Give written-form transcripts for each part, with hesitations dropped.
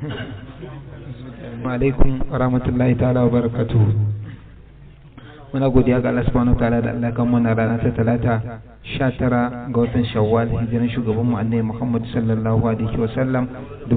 alaikum wa rahmatullahi ta'ala wa barakatuhu. Muna godiya ga Allah subhanahu wa ta'ala da Allah kan muna rana ta talata 19 ga watan Shawwal hijiran shugaban mu Annabi Muhammad sallallahu alaihi wa sallam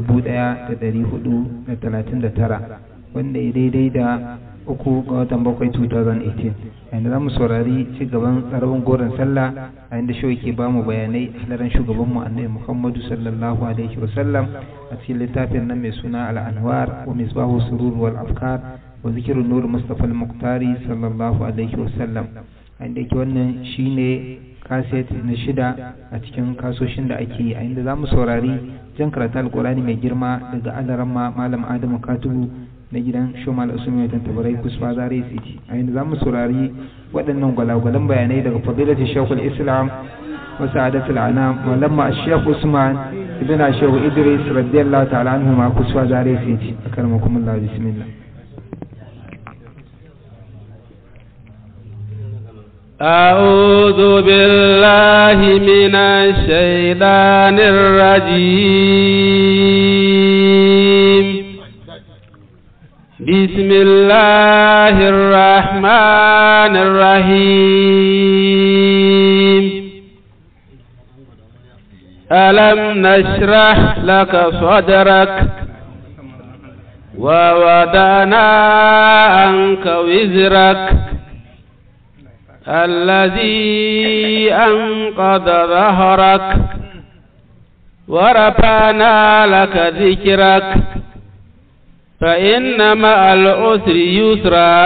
1439 wanda ya daidai da 3 ga watan 7 2018. Inda zamu saurari ci gaban tsarabin goron sallah a inda shi yake ba mu bayanai halaran shugaban mu Annabi Muhammad sallallahu alaihi wa sallam a cikin littafin nan mai suna Al-Anwar wa Misbahu Surur wal Afkar wa Zikrun Nur Mustafa al-Muqtari sallallahu alaihi wa sallam. Inda yake wannan shine kaset na 6 a cikin kasoshin da ake yi, a inda zamu saurari jan karatu Al-Qur'ani mai girma daga Alaramma Malam Adamu Katubu na gidan Shomal Usman Tan Tabarai Kusfa Zare City, a inda zamu saurari waɗannan gwalagwalan bayanai daga Fadilatu Shaykhul Islam wa Sa'adatul Anam Malam Sheikh Usman ibn Sheikh Idris radiyallahu ta'ala anhu ma Kusfa Zare City. Akramakumullah, bismillah. أعوذ بالله من الشيطان الرجيم. بسم الله الرحمن الرحيم. ألم نشرح لك صدرك ووضعنا عنك وزرك الذي أنقض ظهرك ورفعنا لك ذكرك فإن مع العسر يسرا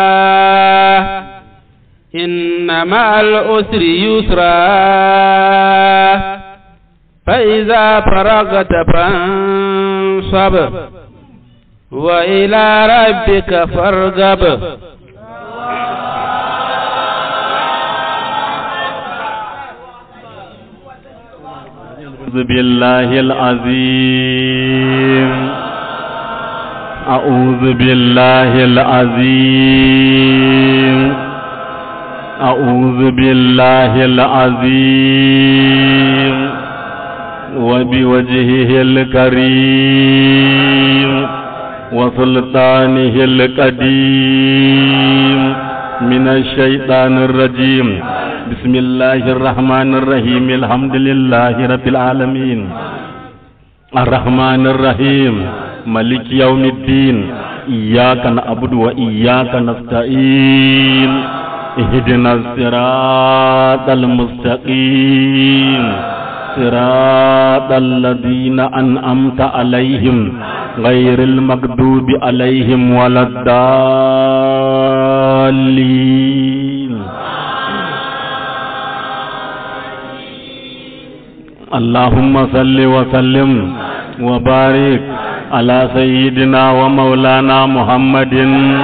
إن مع العسر يسرا فإذا فرغت فانصب وإلى ربك فارغب. أعوذ بالله العظيم. أعوذ بالله العظيم. أعوذ بالله العظيم وبوجهه الكريم وسلطانه القديم من الشيطان الرجيم. بسم الله الرحمن الرحيم. الحمد لله رب العالمين الرحمن الرحيم مالك يوم الدين. إياك نعبد وإياك نستعين. اهدنا الصراط المستقيم صراط الذين أنعمت عليهم غير المغضوب عليهم ولا الضالين. اللهم صل وسلم وبارك على سيدنا ومولانا محمد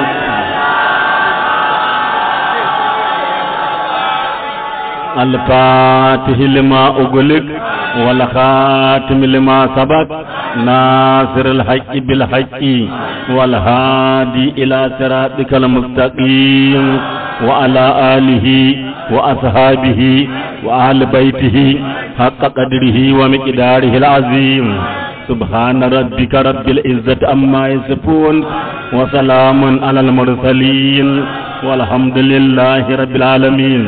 الفاتح لما أغلق والخاتم لما سبق ناصر الحق بالحق والهادي إلى صراطك المستقيم وعلى آله وأصحابه وأهل بيته حق قدره ومقداره العظيم. سبحان ربك رب العزة عما يصفون وسلام على المرسلين والحمد لله رب العالمين.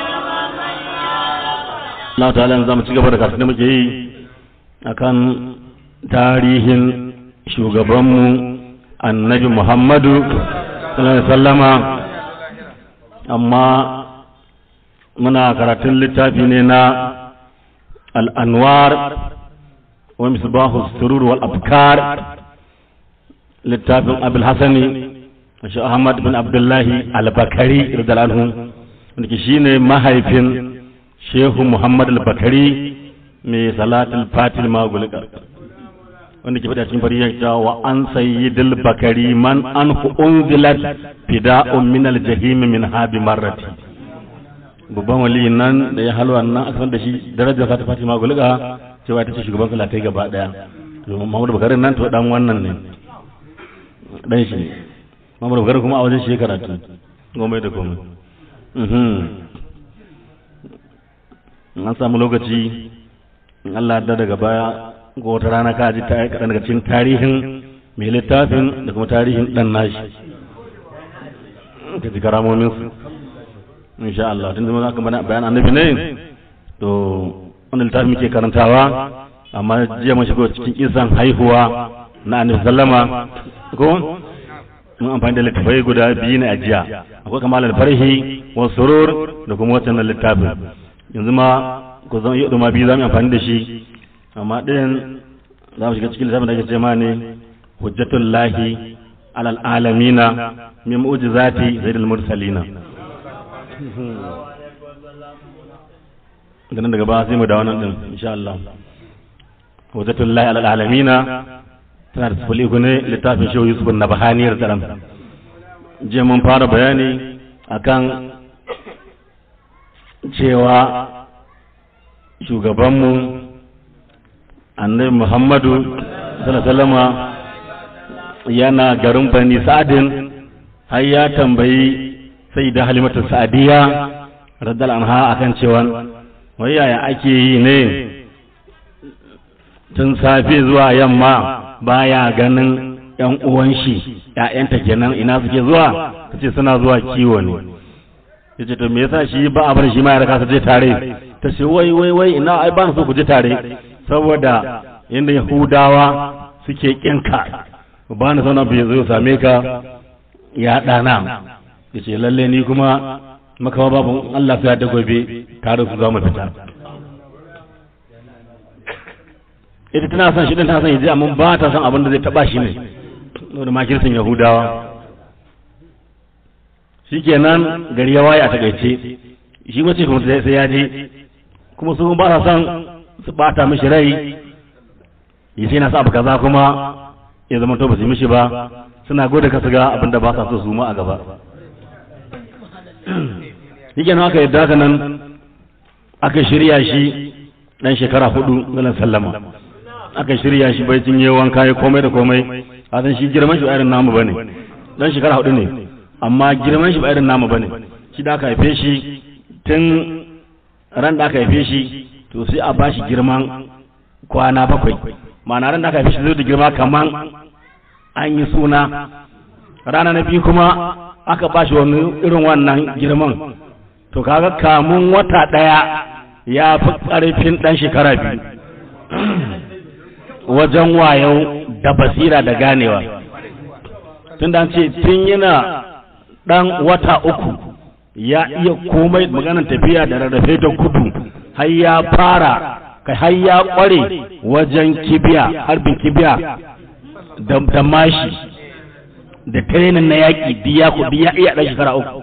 Allah ta'ala za mu ci gaba da karatun da muke yi akan tarihin shugabanmu Annabi Muhammadu sallallahu alaihi wasallama, amma muna karatun littafi ne na Al-Anwar wa Misbahu Surur wal Afkar, littafin Abul Hasani Sheikh Ahmad bin Abdullahi Al-Bakari radiyallahu anhu, wanda shine mahaifin Shehu Muhammad Al-Bakari mai salatul fatil magulika, wanda ke faɗa cikin fariyar cewa wa an sayyidul bakari man anhu unzilat fida'un min al-jahim min habi marrati. Babban wali nan da ya halwa nan aka san da shi darajar salatul fatil magulika cewa ita ce shugaban salatai gaba daya. To Muhammad Bakari nan to dan wannan ne, dan shi Muhammad Bakari kuma a wajen shi karatu gomai da gomai. An samu lokaci Allah da daga baya ko wata rana ka ji ta kaɗan daga cikin tarihin mai littafin da kuma tarihin dan nashi ka ji karamomin su insha Allah tun zama aka bana bayan annabi ne to wannan littafin muke karantawa amma jiya mun shigo cikin kisan haihuwa na annabi sallama ko mun amfani da littafai guda biyu ne a jiya akwai kamal al-farhi wa surur da kuma wannan littafin yanzu ma ko zan yi duma biyu zamu amfani da shi amma ɗayan za mu shiga cikin littafin da ake ce ma ne hujjatullahi alal alamina min mu'jizati sayyidil mursalina dan daga ba sai mu da wannan din insha Allah hujjatullahi alal alamina tana da sifili ne littafin shehu Yusuf an-Nabhani radiyallahu anhu je mun fara bayani akan cewa shugabanmu annabi Muhammadu sallallahu alaihi wasallam yana garin Bani Sa'adin har ya tambayi Sayyida Halimatu Sa'diya radiyallahu anha akan cewa wai yaya ake yi ne tun safe zuwa yamma baya ganin ƴan uwan shi ƴaƴanta kenan ina suke zuwa tace suna zuwa kiwo ne yace to me yasa shi ba a bar shi ma ya raka su je tare tace wai ina ai ba su ku je tare saboda yanda Yahudawa suke kinka ba na sanar bai zo same ka ya dana yace lalle ni kuma makawa babu Allah sai da gobe tare su za mu fita ita tana son shi din tana son yaje amma ba ta son abin da zai taba shi ne da makircin Yahudawa shikenan gari ya waye a takaice shi mace kuma sai ya je kuma su ba sa son su bata mishi rai yace na sa abu kaza kuma ya zama to ba su mishi ba suna gode ka su ga abin da ba sa so su mu a gaba shikenan aka yadda haka nan aka shirya shi dan shekara 4 galan sallama aka shirya shi bai cinye wanka ya komai da komai a san shi girman shi ba irin namu bane dan shekara 4 ne amma girman shi ba irin namu bane shi da aka haife shi tun ran da aka haife shi to sai a bashi girman kwana 7 ma'ana ran da aka haife shi zai da girma kaman an yi suna rana na biyu kuma aka bashi wani irin wannan girman to kaga kamun wata daya ya fi karfin dan shekara 2 wajen wayo da basira da ganewa tun da ce tun yana dan wata 3 ya iya komai maganar tafiya da rarrafe da gudu har ya fara kai har ya kware wajen kibiya harbin kibiya da mashi da training na yaki biya iya dan shekara 3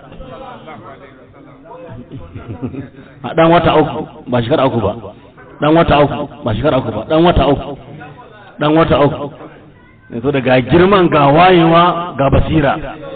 a dan wata 3 ba shekara 3 ba dan wata 3 ba shekara 3 ba dan wata 3 dan wata 3 ne to daga girman ga wayewa ga basira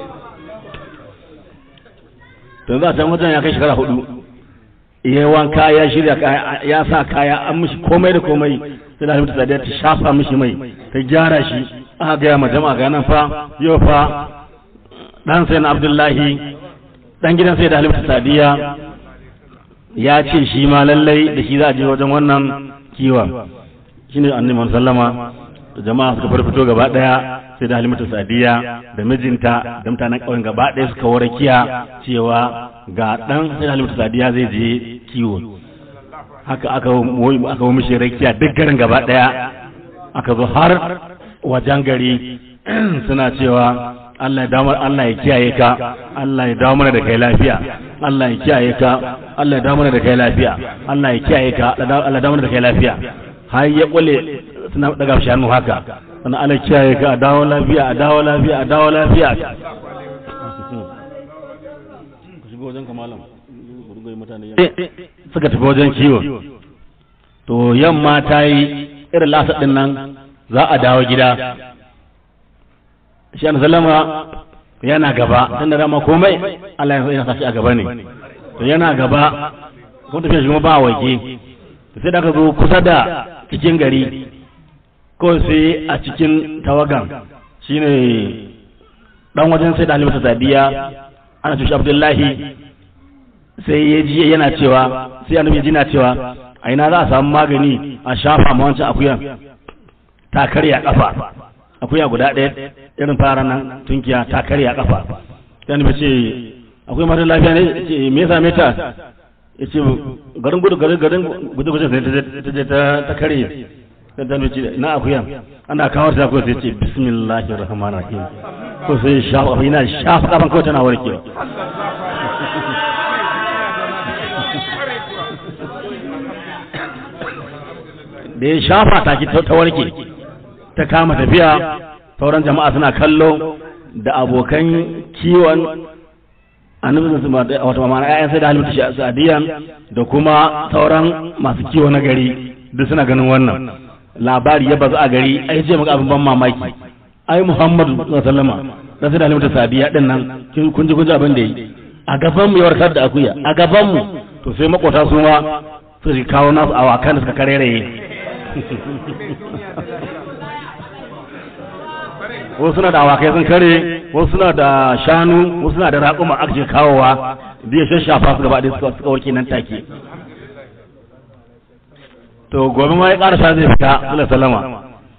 to za ta wajen ya kai shekara 4 yayin wanka ya shirya ya sa kaya an mishi komai da komai sai da Halimatu Sadiya ta shafa mishi mai ta gyara shi aka ga ma jama'a ga nan fa yau fa dan sai na Abdullahi dan gidan sai da Halimatu Sadiya ya ce shi ma lallai da shi za a je wajen wannan kiwon shine annabi sallama jama'a suka farfito gaba daya sai da Halimatu Sadiya da mijinta da mutanen ƙauyen gaba daya suka warakiya cewa ga dan sai da Halimatu Sadiya zai je kiwo haka aka mishi rakiya duk garin gaba daya aka zo har wajen gari suna cewa Allah ya kiyaye ka Allah ya dawo mana da kai lafiya Allah ya kiyaye ka Allah ya dawo mana da kai lafiya Allah ya kiyaye ka Allah ya dawo mana da kai lafiya har ya kule suna daga shi hannu haka sannan Allah ya kiyaye ka a dawo lafiya a dawo lafiya a dawo lafiya suka tafi wajen kiwo to yamma ta yi irin lasa din nan za a dawo gida shi an sallama yana gaba tun da rama komai Allah ya sa shi a gaba ne to yana gaba kuma tafiya shi kuma ba waje sai da aka zo kusa da cikin gari ko sai a cikin tawagan shine dan wajen sai da Halimatu Sadiya ana tushe Abdullahi sai ya ji yana cewa sai annabi ji na cewa a ina za a samu magani a shafa ma wancan akuyan ta karya kafa akuya guda ɗaya irin fara nan tunkiya ta karya kafa sai ba ce akwai mara lafiya ne ce me yasa me ta yace garin gudu sai ta karye sai ta ce na akuya ana kawo ta ko sai ce bismillahir rahmanir rahim ko sai shafa ina shafa kafan ko tana warkewa da ya shafa ta ki ta warke ta kama tafiya sauran jama'a suna kallo da abokan kiwon annabi su wato mamana ƴaƴan sai da Halimatu Sa'diya da kuma sauran masu kiwo na gari duk suna ganin wannan labari ya bazu a gari ai je maka abin ban mamaki ai Muhammadu sallallahu alaihi wasallam da sai da Halimatu Sa'diya din nan kun ji abin da yi a gaban mu ya warkar da akuya a gaban mu to sai makota su ma su kawo nasu awakan da suka kareraye wasu suna da awakai sun kare wasu suna da shanu wasu suna da raƙuma aka ce kawowa da ya shashafa su gaba ɗaya suka warke nan take to gobe ma ya ƙara sha zai fita sallallahu salama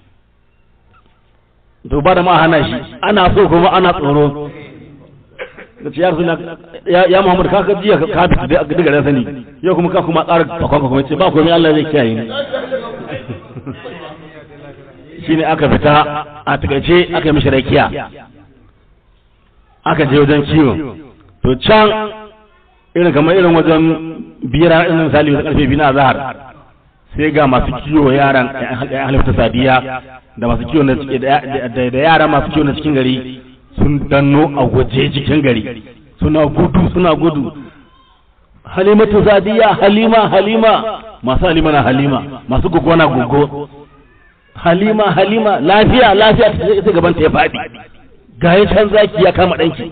to ba da ma hana shi ana so kuma ana tsoro da ce ya Muhammadu ka jiya ka fita daga da sani yau kuma ka kuma ƙara bakon kuma ce ba komai Allah zai kiyaye ni shine aka fita a takaice aka yi mishi rakiya aka je wajen kiwo to can irin kamar irin wajen biyar irin misali da karfe 2 na azhar sai ga masu kiwo yaran Halimatu Sa'diya da masu kiwo da yara masu kiwo na cikin gari sun danno a waje cikin gari suna gudu Halimatu Sa'diya Halima masu Halima na Halima masu gugu na gugu Halima lafiya ta gaban ta ya faɗi ga ya can zaki ya kama ɗanki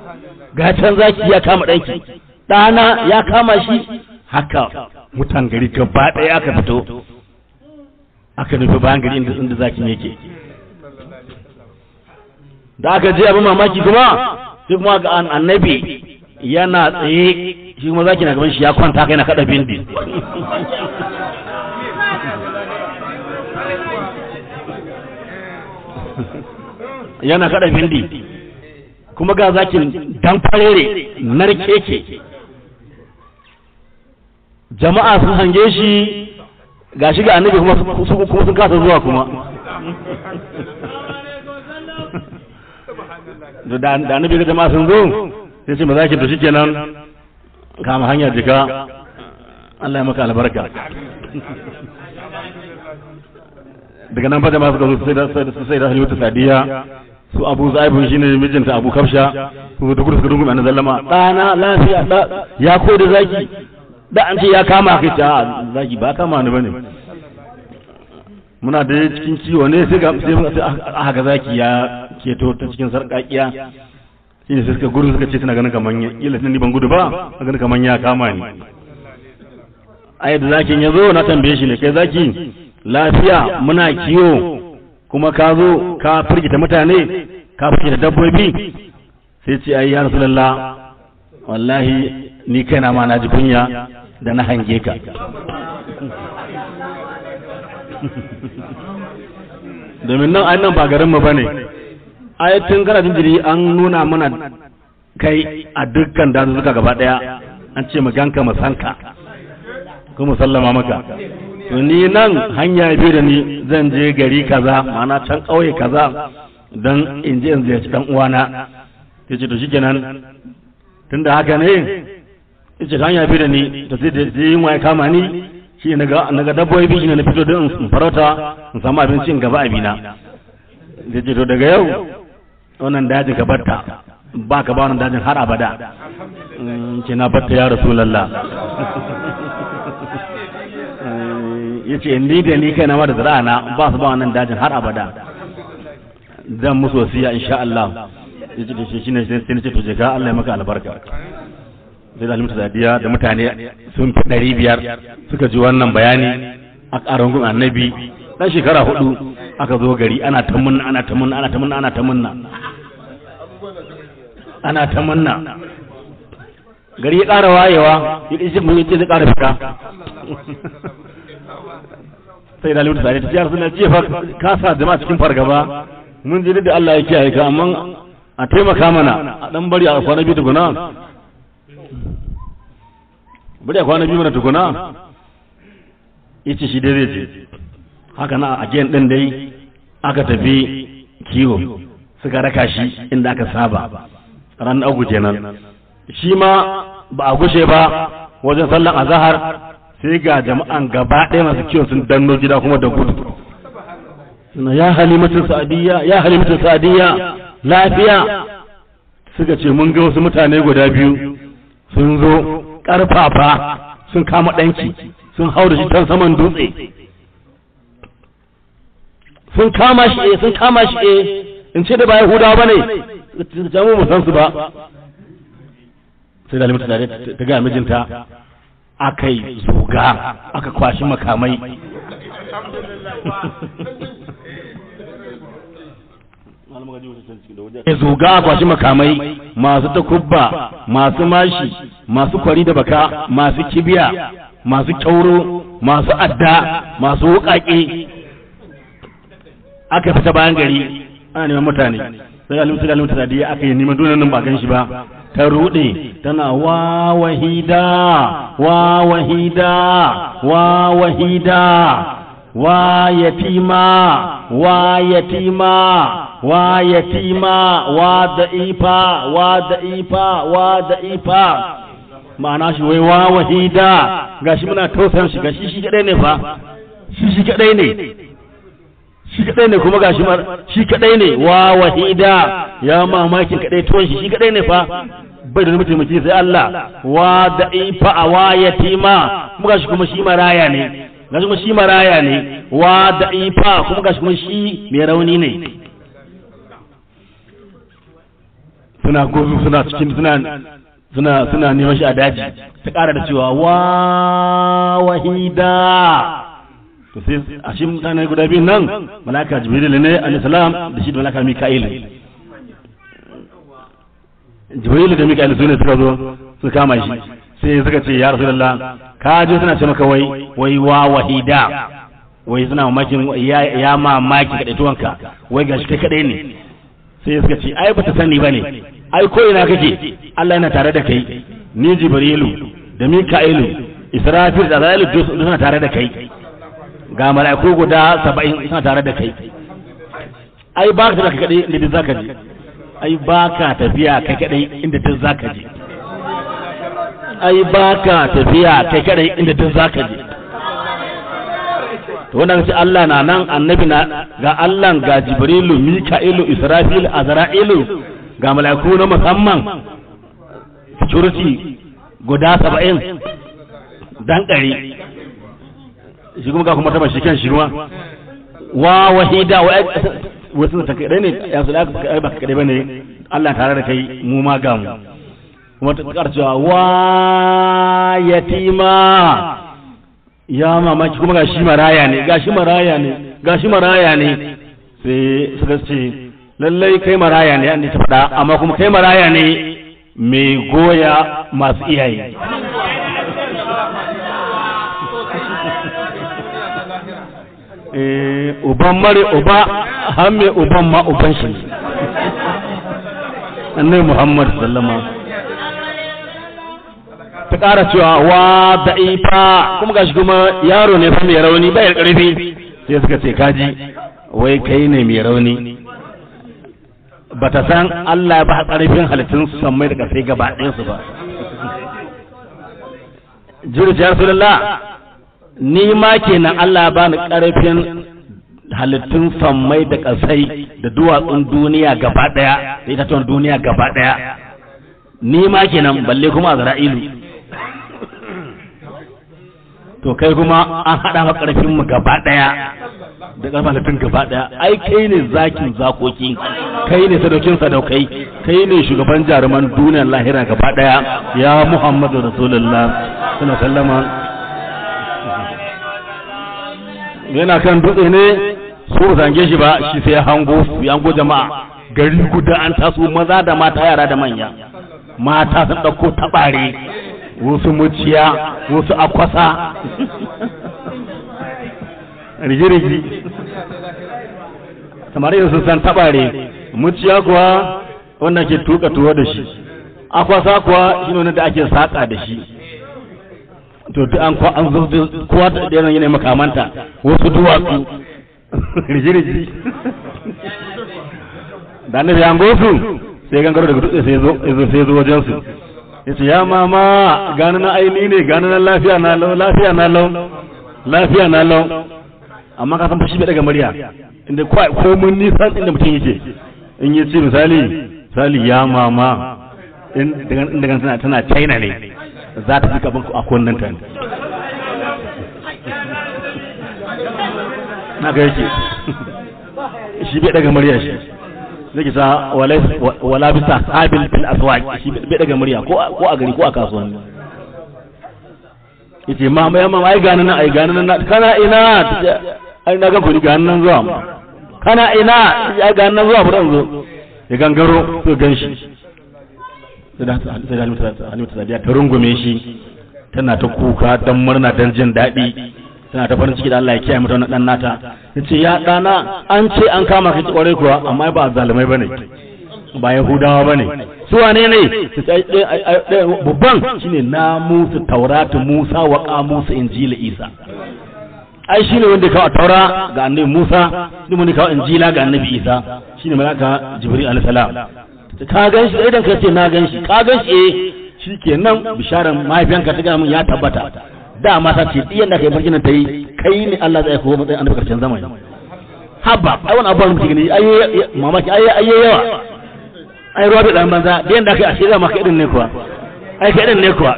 ɗana ya kama shi haka mutan gari gaba ɗaya aka fito aka nufi bayan gari inda zakin yake da aka je abin mamaki kuma sai kuma ga annabi yana tsaye shi kuma zaki na gaban shi ya kwanta kai na kada bindi yana kada bindi kuma ga zakin dan farere narkeke jama'a sun hange shi gashi ga annabi kuma sun kasa zuwa kuma da annabi ga jama'a sun zo sai ce mazakin to shikenan kama hanyar jika Allah ya maka albarka daga nan fa jama'a suka zo sai da Halimatu Sa'diya su Abu Zaibun shine mijinta Abu Kafsha su da gudu suka rungume annabi sallama dana lafiya ya ko da zaki da an ce ya kama kai ta zaki ba kama ni bane muna da cikin ciwo ne sai aka zaki ya keto ta cikin sarƙaƙiya shine sai suka gudu suka ce suna ganin kaman ila ni ban gudu ba ganin kaman ya kama ni ai da zakin ya zo na tambaye shi ne kai zaki lafiya muna kiwo kuma ka zo ka firgita mutane ka firgita dabbobi sai ce ai ya Rasulullah wallahi ni kaina ma na ji kunya da na hange ka domin nan ba garin mu bane ai tun kana jinjiri an nuna mana kai a dukkan dazuzzuka gaba daya an ce mu ganka mu sanka ko mu sallama maka to ni nan hanya biyu da ni zan je gari kaza ma'ana can kauye kaza dan in je in ziyarci dan uwana yace to shikenan tunda haka ne yace hanya biyu da ni to sai yin waye kama ni shi naga dabbobi shi ne na fito don in farauta in samu abincin gaba abina yace to daga yau wannan dajin ka barta ba ka ba wannan dajin har abada ce na barta ya Rasulullah yace ni da ni kaina ma da zara'ana ba su ba wannan dajin har abada zan musu wasiya insha Allah yace da shi ne sai ni ce to je ka Allah ya maka albarka sai da Halimatu Sa'diya da mutane sun fi 500 suka ji wannan bayani a karangun annabi dan shekara 4 aka zo gari ana ta munna gari ya ƙara wayewa ya ce mun yace zai ƙara fita sai da Halimatu Sa'diya ta ce suna jefa ka sa jama'a cikin fargaba mun ji da Allah ya kiyaye ka amma a taimaka mana a dan bari a kwana biyu tukuna bari a kwana biyu mana tukuna yace shi dai zai je haka na a gen din dai aka tafi kiwo suka raka shi inda aka saba ran agu kenan shi ma ba a gushe ba wajen sallan azhar sai ga jama'an gaba ɗaya masu kiwon sun danno gida kuma da gudu suna ya halimatu sa'adiyya lafiya suka ce mun ga wasu mutane guda biyu sun zo ƙarfafa sun kama ɗanki sun hau da shi can saman dutse sun kama shi in ce da ba Yahudawa ba ne jamu mu san su ba sai da halimatu sa'adiyya ta ga mijinta aka yi zuga aka kwashi makamai ya zuga a kwashi makamai masu takubba masu mashi masu kwari da baka masu kibiya masu kyauro masu adda masu wuƙaƙe aka fita bayan gari ana neman mutane sai alimtu sadiya aka yi neman dunan nan ba gan shi ba ta rude tana wa wahida wa wahida wa wahida wa yatima wa yatima wa yatima wa da'ifa wa da'ifa wa da'ifa ma'ana shi wai wa wahida gashi muna tausayin shi gashi shi kadai ne fa shi kadai ne shi kadai ne kuma gashi shi kadai ne wa wahida ya mamakin kadai tuwon shi kadai ne fa bai da mutumci sai Allah wa da'ifa wa yatima kuma gashi kuma shi maraya ne gashi kuma shi maraya ne wa da'ifa kuma gashi kuma shi mai rauni ne suna gozu suna cikin suna neman shi a daji ta ƙara da cewa wa wahida to sai a shi mutane guda biyu nan malaka jibril ne alayhi salam da shi da malaka mika'il jibril da mika'il su ne suka zo su kama shi sai suka ce ya rasulullah ka je suna ce maka wai wa wahida wai suna mamakin ya mamaki kadaituwanka wai gashi kai kadai ne sai suka ce ai bata sani bane ai ko ina kake Allah yana tare da kai ni jibrilu da mika'ilu israfil da azrail duk suna tare da kai ga mala'iku guda 70 suna tare da kai ai ba ka kadai inda duk zaka je ai ba ka tafiya kai kadai inda duk zaka je ai ba ka tafiya kai kadai inda duk zaka je to wannan sai Allah na nan annabi na ga Allah ga jibrilu mika'ilu israfil azra'ilu ga mala'iku na musamman security guda 70 dan kare shi kuma ga kuma ta bashi kan shi ruwa wa wahida wa wasu ta kai ne ya su da kai ba kai bane Allah tare da kai mu ma ga mu kuma ta karcewa wa yatima ya mamaki kuma gashi maraya ne sai suka ce lallai kai maraya ne an ta faɗa amma kuma kai maraya ne mai goya masu iyaye uban mare uba har mai uban ma uban shi annabi Muhammad sallama ta ƙara cewa wa da'ifa kuma gashi kuma yaro ne fa mai rauni bai ƙarfi sai suka ce kaji wai kai ne mai rauni bata san Allah ya ba ƙarfin halittun su san mai da ƙarfi gaba ɗayan su ba jirgin ya Rasulullah ni ma kenan Allah ya bani ƙarfin halittun sammai da ƙasai da duwatsun duniya gaba ɗaya da itatuwan duniya gaba ɗaya ni ma kenan balle kuma Azra'ilu to kai kuma an haɗa maka ƙarfin mu gaba ɗaya da ƙarfin halittun gaba ɗaya ai kai ne zakin zakoki kai ne sadaukin sadaukai kai ne shugaban jaruman duniyar lahira gaba ɗaya ya Muhammadu Rasulullah sallallahu alaihi wasallam yana kan dutse ne su zange shi ba shi sai ya hango jama'a gari guda an taso maza da mata yara da manya mata sun ɗauko taɓare wasu muciya wasu akwasa rigirigi samari sun san tabare muciya kuwa wannan ke tuka tuwo da shi akwasa kuwa shi ne da ake saka da shi to duk an zo kowa da irin yana makamanta wasu duwatsu riji da annabi an gosu sai gangaro daga dutse sai zo wajen su yace ya mama gani na aini ne gani na lafiya na lau amma ka san fashi bai daga murya inda ko mun nisan inda mutum yake in yi ce misali ya mama inda tana China ne za ta fi gaban a kunnen ta na ga yake shi bai daga murya shi zai kisa wala bisa sabil fil aswaq shi bai daga murya ko a gari ko a kasuwanni yace mama ya mama ai gani nan kana ina ai na ga kudi gani nan zuwa kana ina ai gani nan zuwa buran zo ya gangaro to ganshi sai da Halimatu Sadiya ta rungume shi tana ta kuka dan murna dan jin daɗi tana ta farin ciki da Allah ya kiyaye mata wannan dan nata yace ya dana an ce an kama ka kware kuwa amma ba zalimai bane ba yahudawa bane su wane ne babban shine namusu tauratu Musa wa qamusu injila Isa ai shine wanda ya kawo taura ga annabi Musa ne mun kawo injila ga annabi Isa shine malaka Jibril alayhi salam ka gan shi idan ka ce na gan shi ka gan shi shikenan bisharan mahaifiyanka ta ga mun ya tabbata da mata ce diyan da kai barkin ta yi kai ne Allah zai kowa matsayin annabi karshen zamani habba ai wannan abubuwan mutum ne ai mamaki ai yawa ai ruwa da dan banza diyan da kai a shirya maka idin ne kuwa ai kai idin ne kuwa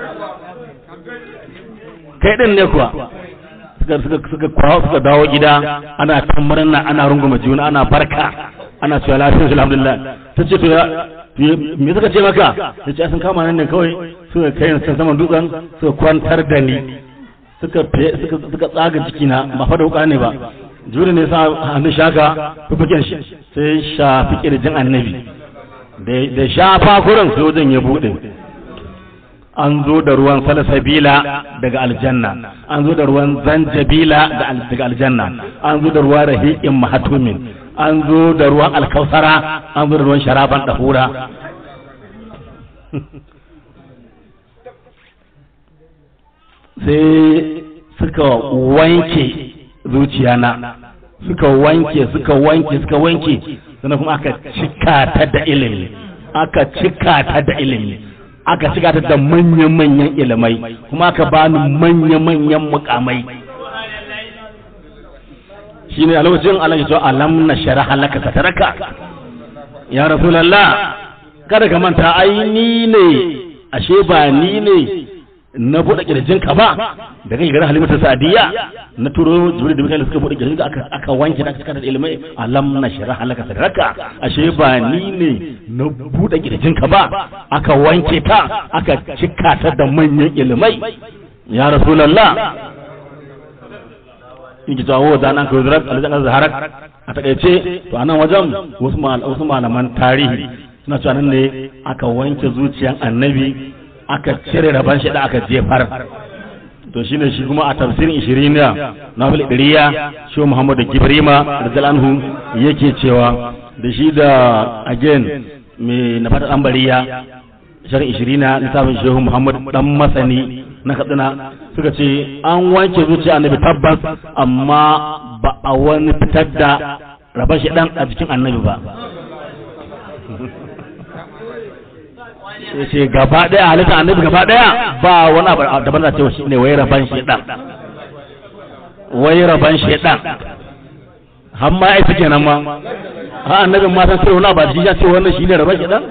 suka dawo gida ana tammarna ana runguma juna ana barka ana cewa lafiya alhamdulillah tace to ya me suka ce maka yace sun kama nan ne kawai suka kai ni saman dutsen suka kwantar da ni suka tsaga jikina ba fa da wuka ne ba juri ne sa hannun shaka fufuken shi sai shafi kirjin annabi da shafa kuran sai wajen ya bude an zo da ruwan salasabila daga aljanna an zo da ruwan zanjabila daga aljanna an zo da ruwan rahiqin mahatumin an zo da ruwan alkausara an zo da ruwan sharaban dahura sai suka wanke zuciyana suka wanke sannan kuma aka cika ta da ilimi aka cika ta da manya-manyan ilimai kuma aka bani manya-manyan mukamai shi ne a lokacin Allah ya ce alam na sharaha laka sataraka ya rasulullah kada ka manta ai ni ne ashe ba ni ne na buɗe kirjinka ba da kai garin Halimatu Sadiya na turo Jibril da Mikail suka buɗe kirjinka aka wanke da aka da ilmai alam na sharaha laka sadraka ashe ba ni ne na buɗe kirjinka ba aka wanke ta aka cika ta da manyan ilmai ya rasulullah in ki tawo da nan ko zarat aljan zaharak a takeice to anan wajen wasu malaman tarihi suna cewa nan ne aka wanke zuciyan annabi aka cire raban shi da aka jefar to shine shi kuma a tafsirin 20 na bil diriya shi Muhammadu Gibrima radhiyallahu yake cewa da shi da again me na fata ambariya sharin 20 na littafin Shehu Muhammad dan masani na Katsina suka ce an wanke zuciya annabi tabbas amma ba a wani fitar da raban shi dan a jikin annabi ba ce gaba daya halitta annabi gaba daya ba wani abu daban da cewa shine wai raban shedan har ma ai take nan ma ha annabin ma san sai wani abu ji ya ce wannan shine raban shedan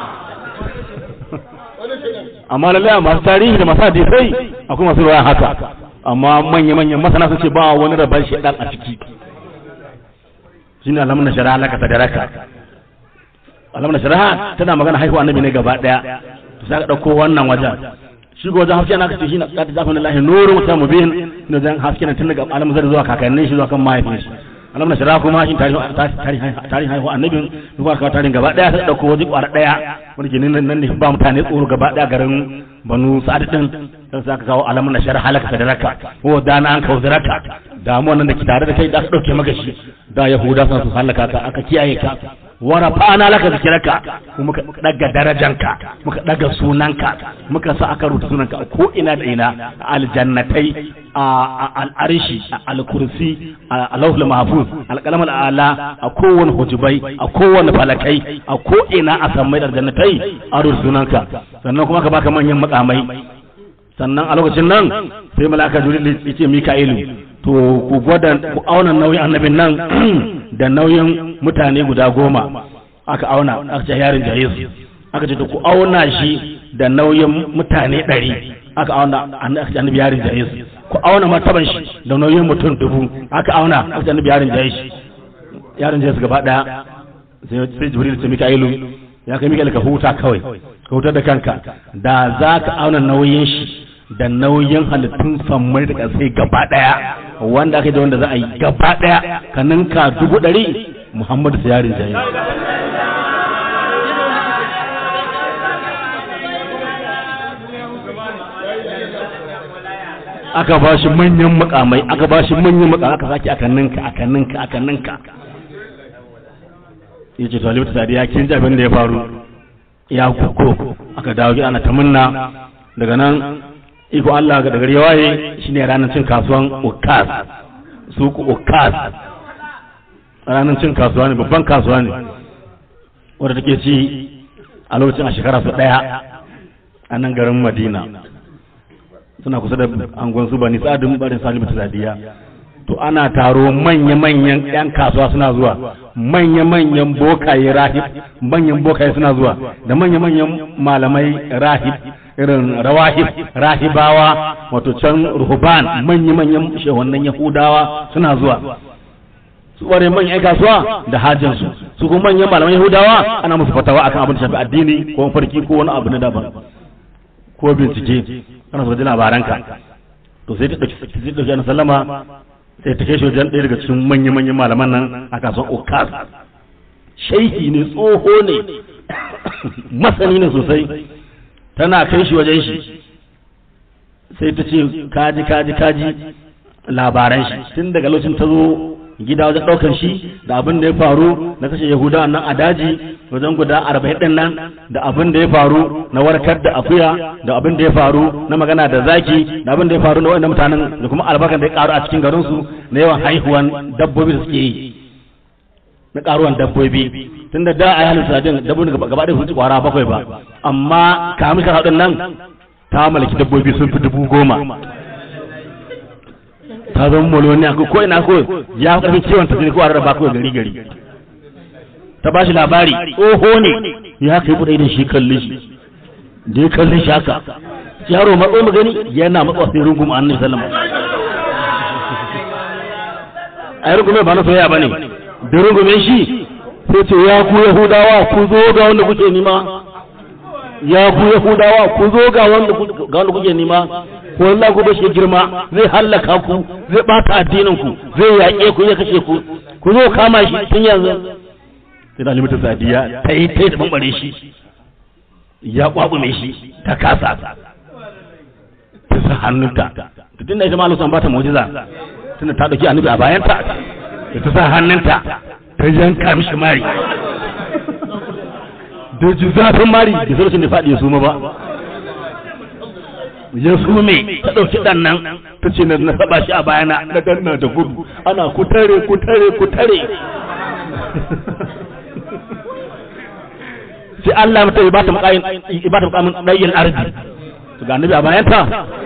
amma lalle masu tarihi da masu hadisi akwai masu ruwaya haka amma manyan masana sun ce ba wani raban shedan a ciki shine alamun shari'a laka tadaraka alamun shari'a tana magana haihuwa annabi ne gaba daya to sai ka dauko wannan wajen shi go wajen haske na kace shi na qad zafana lillahi nurun wa mubin ne dan haske na tun daga alamun zai zuwa kakannin shi zuwa kan mahaifin shi alamun shari'a kuma shi tarihi haihuwa annabi ne ko ka tarihin gaba daya sai dauko waje kwara daya wanda ke nan ne ba mutane tsoro gaba daya garin Banu Sa'ad din sai ka kawo alamun shari'a halaka sadaraka ko dana an kawo zaraka damuwa nan da ke tare da kai da aka dauke maka shi da yahuda sun su halaka ka aka kiyaye ka wa rafa'ana laka zikraka kuma muka daga darajanka muka daga sunanka muka sa aka rubuta sunanka ko ina da ina aljannatai al-arshi al-kursi al-lawhul mahfuz al-qalam al-ala a kowane hujubai a kowane falakai a ko ina a sammai da jannatai a rubuta sunanka sannan kuma ka baka manyan makamai sannan a lokacin nan sai malaka jibril ya ce mika'ilu to ku gwada ku auna nauyin annabin nan da nauyin mutane guda 10 aka auna aka ce yarin jayesu aka ce to ku auna shi da nauyin mutane 100 aka auna aka ce annabi yarin jayesu ku auna martaban shi da nauyin mutum 1000 aka auna aka ce annabi yarin jayesu gaba daya sai jibril ce mika'ilu ya kai mika'ilu ka huta kawai ka hutar da kanka da za ka auna nauyin shi da nauyin halittun sammai da ƙasai gaba ɗaya wanda aka yi da wanda za a yi gaba ɗaya ka ninka 100 Muhammadu sai yarin jayi aka ba shi manyan makamai aka sake aka ninka ya ce talibu ta sadiya kin ji abin da ya faru ya kuko aka dawo gida ana ta munna daga nan iko Allah ga daga yawaye shine ranar cin kasuwan Ukas suku Ukas ranar cin kasuwa ne babban kasuwa ne wanda take ci a lokacin a shekara su daya a nan garin Madina suna kusa da angon su Bani Sa'adun barin Salimu Sadiya to ana taro manya-manyan yan kasuwa suna zuwa manya-manyan bokaye rahib manyan bokaye suna zuwa da manya-manyan malamai rahib irin rahibawa wato can ruhuban manya-manyan shehunan yahudawa suna zuwa su ware manyan kasuwa da hajjansu su kuma manyan malaman yahudawa ana musu fatawa akan abin da shafi addini ko farki ko wani abu na daban ko bincike ana so da labaranka to sai ta dauki ana sallama sai ta kai shi wajen ɗaya daga cikin manya-manyan malaman nan a kasuwan Ukas shehi ne tsoho ne masani ne sosai tana kai shi wajen shi sai ta ce kaji labaran shi tun daga lokacin ta zo gida wajen ɗaukar shi da abin da ya faru na kashe yahuda nan a daji wajen guda 40 ɗin nan da abin da ya faru na warkar da akuya da abin da ya faru na magana da zaki da abin da ya faru na wanda mutanen da kuma albarkar da ya karu a cikin garinsu na yawan haihuwan dabbobi da suke yi na karuwan dabbobi tun da a yi halin sadin dabbobin gaba ɗaya su ci kwara 7 ba amma kamun shara ɗin nan ta malaki dabbobi sun fi 10,000 ta zama moloniya ko ina ko ya karfin kiwon ta ko a rarraba ko gari ta ba shi labari oho ne ya kai buɗe da shi kalli shi da ya kalli shi haka yaro matso mu gani yana matsa sai rungum annabi sallama ai rungume ba na soyayya bane da rungume shi sai ce ya ku yahudawa ku zo ga wanda kuke nima ya ku yahudawa ku zo ga wanda kuke nima ko Allah ku bashi girma zai hallaka ku zai bata addinin ku zai yaƙe ku zai kashe ku ku zo kama shi tun yanzu sai da limita sadiya ta yi da bambare shi ya kwakume shi ta kasa ta sa hannunta tunda ita ma Allah san bata mu'jiza tunda ta dauki annabi a bayanta ta sa hannunta ta yanka mishi mari da zafin mari da lokacin da faɗi ya suma ba ya sume ta ɗauki ɗan nan ta ce na saba shi a bayana na danna da gudu ana ku tare sai Allah mata ya bata mukamin ɗayyin arzi to ga annabi a bayanta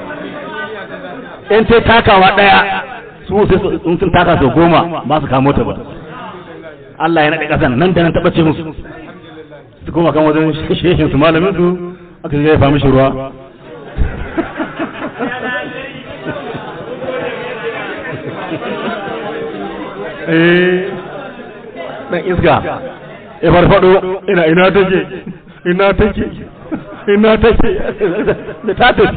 in sai takawa ɗaya su sai sun taka sau 10 ba su kamo ta ba Allah ya naɗe ƙasan nan da nan taɓa ce musu su koma kan wajen shehin su malamin su aka zai fami shi ruwa dan iska ya farfado ina take da ta tafi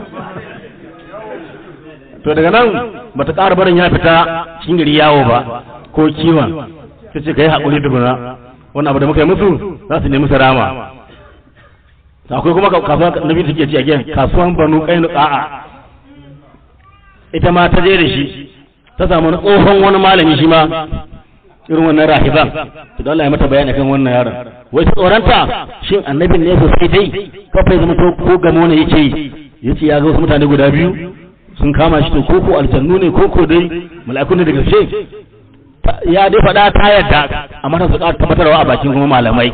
to daga nan bata ƙara barin ya fita cikin gari yawo ba ko kiwon ta ce ka yi haƙuri dubuna wannan abu da muka yi musu za su nemi sarama akwai kuma kasuwa nabi take ci a gen kasuwan Banu Qainuqa ita ma ta je da shi ta samu tsohon wani malami shi ma irin wannan rahiban to da Allah ya mata bayani kan wannan yaron wai tsoranta shin annabin ne sosai dai kafa ya zama to ko gamo ne yace ya ga wasu mutane guda biyu sun kama shi to koko aljannu ne koko dai mala'iku ne da gaske ya dai faɗa ta yadda amma ta suka tabbatarwa a bakin kuma malamai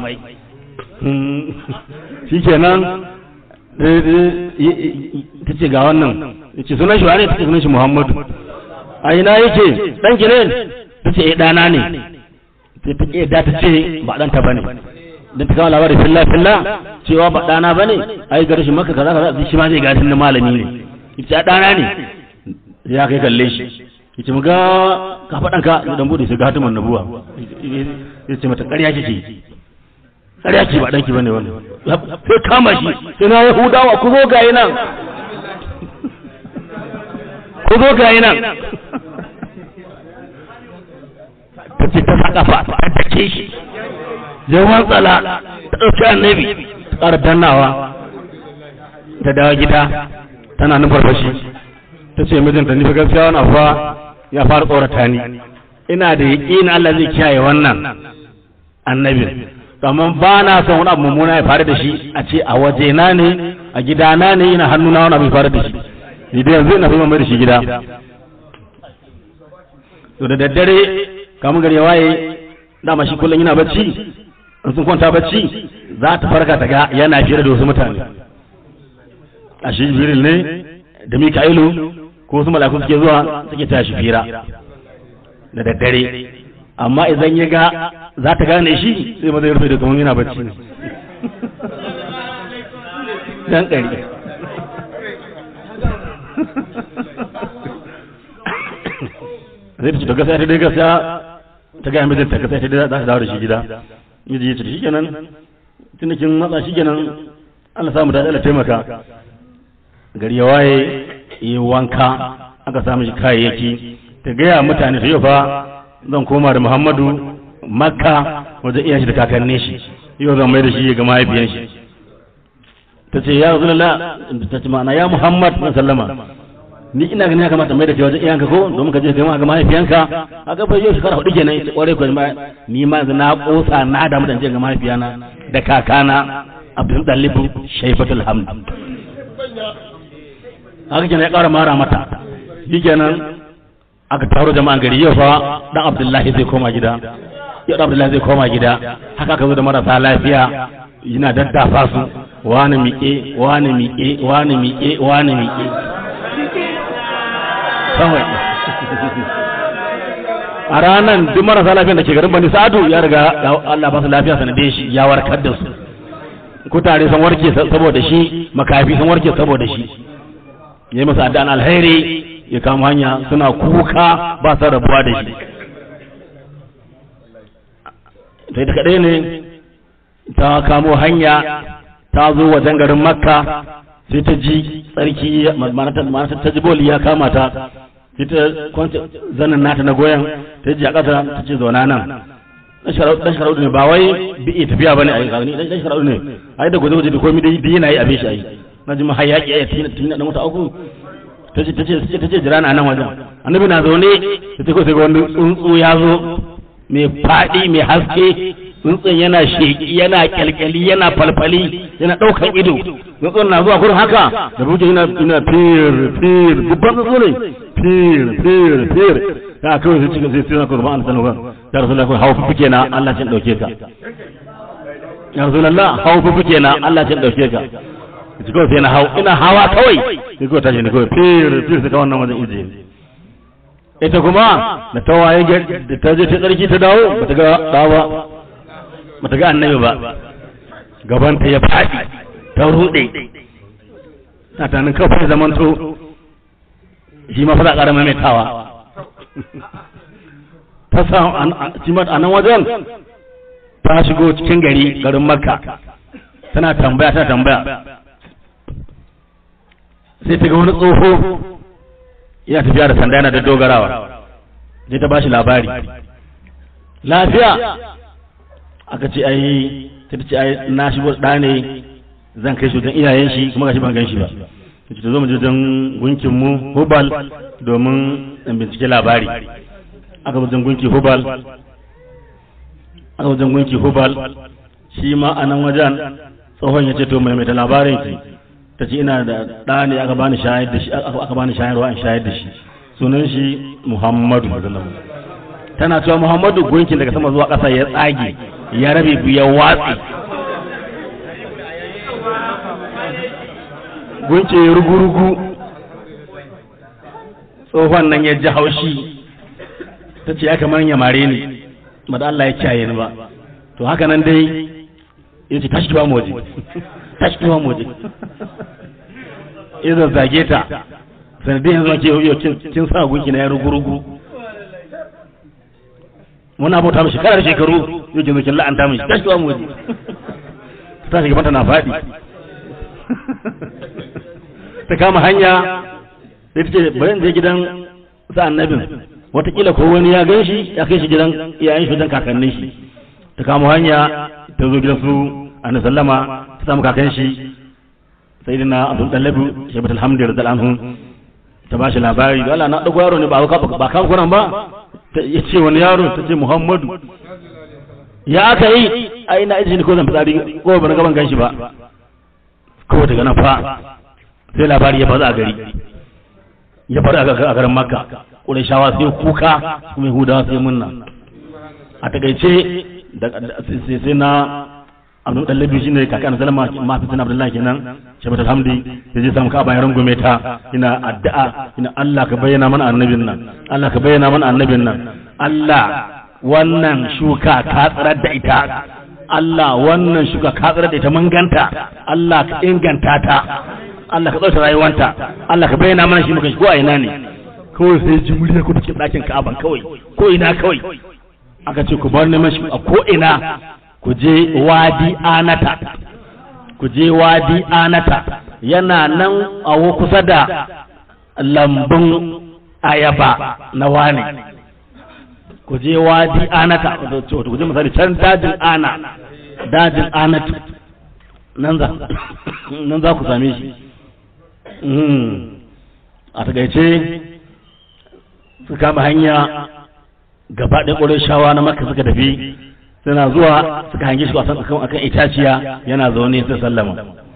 shikenan ta ce ga wannan yace sunan shi wane ta ce sunan shi Muhammadu a ina yake dan ki ne ta ce ɗana ne ta ce da ta ce ba ɗanta ba ne don ta kama labarin filla cewa ba ɗana ba ne a yi garashi maka kaza shi ma zai gashin na malami ne ita ɗana ne ya kai kalle shi ita mu ga ka faɗanka dan bude su ga hatiman nabuwa ya ce mata ƙarya ce ba ɗanki ba ne wannan sai kama shi sai na yahudawa ku zo gayi nan ta ce ta saka fa ta take shi jawan tsala ta ɗauki annabi ta ƙara dannawa ta dawo gida tana nufar fashi ta ce mijinta ni fa gaskiya wani abuwa ya fara tsorata ni ina da yaƙin Allah zai kiyaye wannan annabin amma ba na son wani abu mummuna ya faru da shi a ce a waje na ne a gidana ne ina hannuna wani abu ya faru da shi ni da yanzu ina fi mai da shi gida to da daddare kamun gari ya waye dama shi kullum yana bacci in sun kwanta bacci za ta farka ta ga yana fira da wasu mutane a shi jibril ne da mika'ilu ko wasu mala'iku suke zuwa suke tashi fira da daddare amma idan ya ga za ta gane shi sai maza ya rufe da kamar yana bacci dan ƙari zai fi ta gasa ta dai gasa ta gaya mijin ta gasa ta dai za ta dawo da shi gida miji ya ce shi kenan tun da kin matsa shi kenan Allah samu da Allah taimaka gari ya waye yi wanka aka samu shi kayayyaki ta gaya mutane su yau fa zan koma da Muhammadu Makka wajen iyan shi da kakannin shi yau zan mai da shi ga mahaifiyan shi ta ce ya Rasulullah ta ce ma'ana ya Muhammad sallama ni ina ganin ya kamata mai da kai wajen iyanka ko domin ka je kai ma ga mahaifiyanka a ga fa yau shekara 4 kenan ita kware ko ni ma na kosa na da mutan je ga mahaifiyana da kakana Abdul Dalib Shayfatul Hamd haka kenan ya ƙara mara mata shikenan aka taro jama'an gari yau fa dan Abdullahi zai koma gida yau dan Abdullahi zai koma gida haka ka zo da marasa lafiya yana daddafa su wani miƙe wani miƙe wani miƙe wani miƙe kawai a ranar duk marasa lafiyan da ke garin Bani Sa'adu ya riga Allah ba su lafiya sanadin shi ya warkar da su kutare sun warke saboda shi makafi sun warke saboda shi ya yi masa addu'an alheri ya kama hanya suna kuka ba su rabuwa da shi sai ta kaɗai ne ta kamo hanya ta zo wajen garin Makka sai ta ji tsarki manata ta ji boli ya kama ta sai ta kwanta zanen nata na goyon ta ji a ƙasa ta ce zauna nan dan sharaudu ne ba wai bi tafiya bane a yi kagani dan sharaudu ne ai da gwaje-gwaje da komai dai biyu na yi abin shi a yi na ji mahayaki a yi tina da mata uku ta ce jira na nan wajen annabi na zaune ta ce kawai sai ga wani tsuntsu ya zo mai faɗi mai haske tsuntsun yana sheƙi yana kyalkyali yana falfali yana ɗaukar ido tsuntsun na zuwa gurin haka da buke yana fir babban tsuntsu ne fir ta kawai sai cikin sai suna kurban Allah sanuwa ya rasulullah ko hawa fuke na Allah cin dauke ka ya rasulullah hawa fuke na Allah cin dauke ka ki kawai sai na ina hawa kawai ki kawai tashi ne kawai fir sai ka wannan wajen ije ita kuma da tawaye da ta je ta tsarki ta dawo bata ga dawa bata ga annabi ba gaban ta ya faɗi ta rude ta tanin kafin zamanto shi ma fa za ƙara maimaitawa ta sa a nan wajen ta shigo cikin garin Makka tana tambaya sai ta ga wani tsoho yana tafiya da sanda yana da dogarawa sai ta bashi labari lafiya aka ce ai na shigo da ne zan kai shi wajen iyayen shi kuma gashi ban gan shi ba ta zo mu je wajen gunkin mu Hubal domin in bincike labari aka wajen gunki Hubal a wajen gunki Hubal shi ma a nan wajen tsohon ya ce to mai ta labarin ki ta ce ina da ɗa ne aka bani shayar da shi aka bani shayarwa in shayar da shi sunan shi Muhammadu tana cewa Muhammadu gunkin daga sama zuwa ƙasa ya tsage ya rabe ya watsi gunke ya rugu-rugu tsohon nan ya ji haushi ta ce ya kamar ya mare ni ba da Allah ya kiyaye ni ba to haka nan dai ya ce tashi tuwa moji tashi tuwa moji ya zazzage ta sanadiyar zuwa ke yau kin sa gunki na ya rugu-rugu muna bauta mashi karar shekaru yau kin zokin la'anta mashi tashi tuwa moji ta shiga mata na faɗi ta kama hanya sai ta ce bari je gidan sa annabin watakila ko wani ya gan shi ya kai shi gidan iyayen shi don kakannin shi ta kama hanya ta zo gidan su annabi sallama ta samu kakan shi sayyidina abdul dallabu shabat alhamdulillah radal anhu ta bashi labari da Allah na dago yaro ne ba kan kuran ba ya ce wani yaro ta ce Muhammadu ya aka yi ai na izini ko zan fitsari ko ban gaban gan shi ba ko daga nan fa sai labari ya faru a gari ya faru a garin Makka Qurayshawa sai kuka kuma Yahudawa sai munna a takaice sai na Abdul Dallabi shine kakan Salama mafisin Abdullahi kenan shabat alhamdi sai je samu ka bayan rungume ta ina addu'a ina Allah ka bayyana mana annabin nan Allah ka bayyana mana annabin nan Allah wannan shuka ka tsirar da ita Allah wannan shuka ka tsirar da ita mun ganta Allah ka inganta ta Allah ka tsauta rayuwanta Allah ka bayyana mana shi muka shi ko a ina ne kawai sai ji murya ku cikin ɗakin Ka'aba kawai ko ina kawai aka ce ku bar neman shi a ko ina ku je wadi anata ku je wadi anata yana nan a kusa da lambun ayaba na wane ku je wadi anata ku je misali can dajin anatu nan za ku same shi a takaice su kama hanya gaba ɗaya ƙwarar shawa na Makka suka tafi suna zuwa suka hange shi akan itaciya yana zaune sai sallama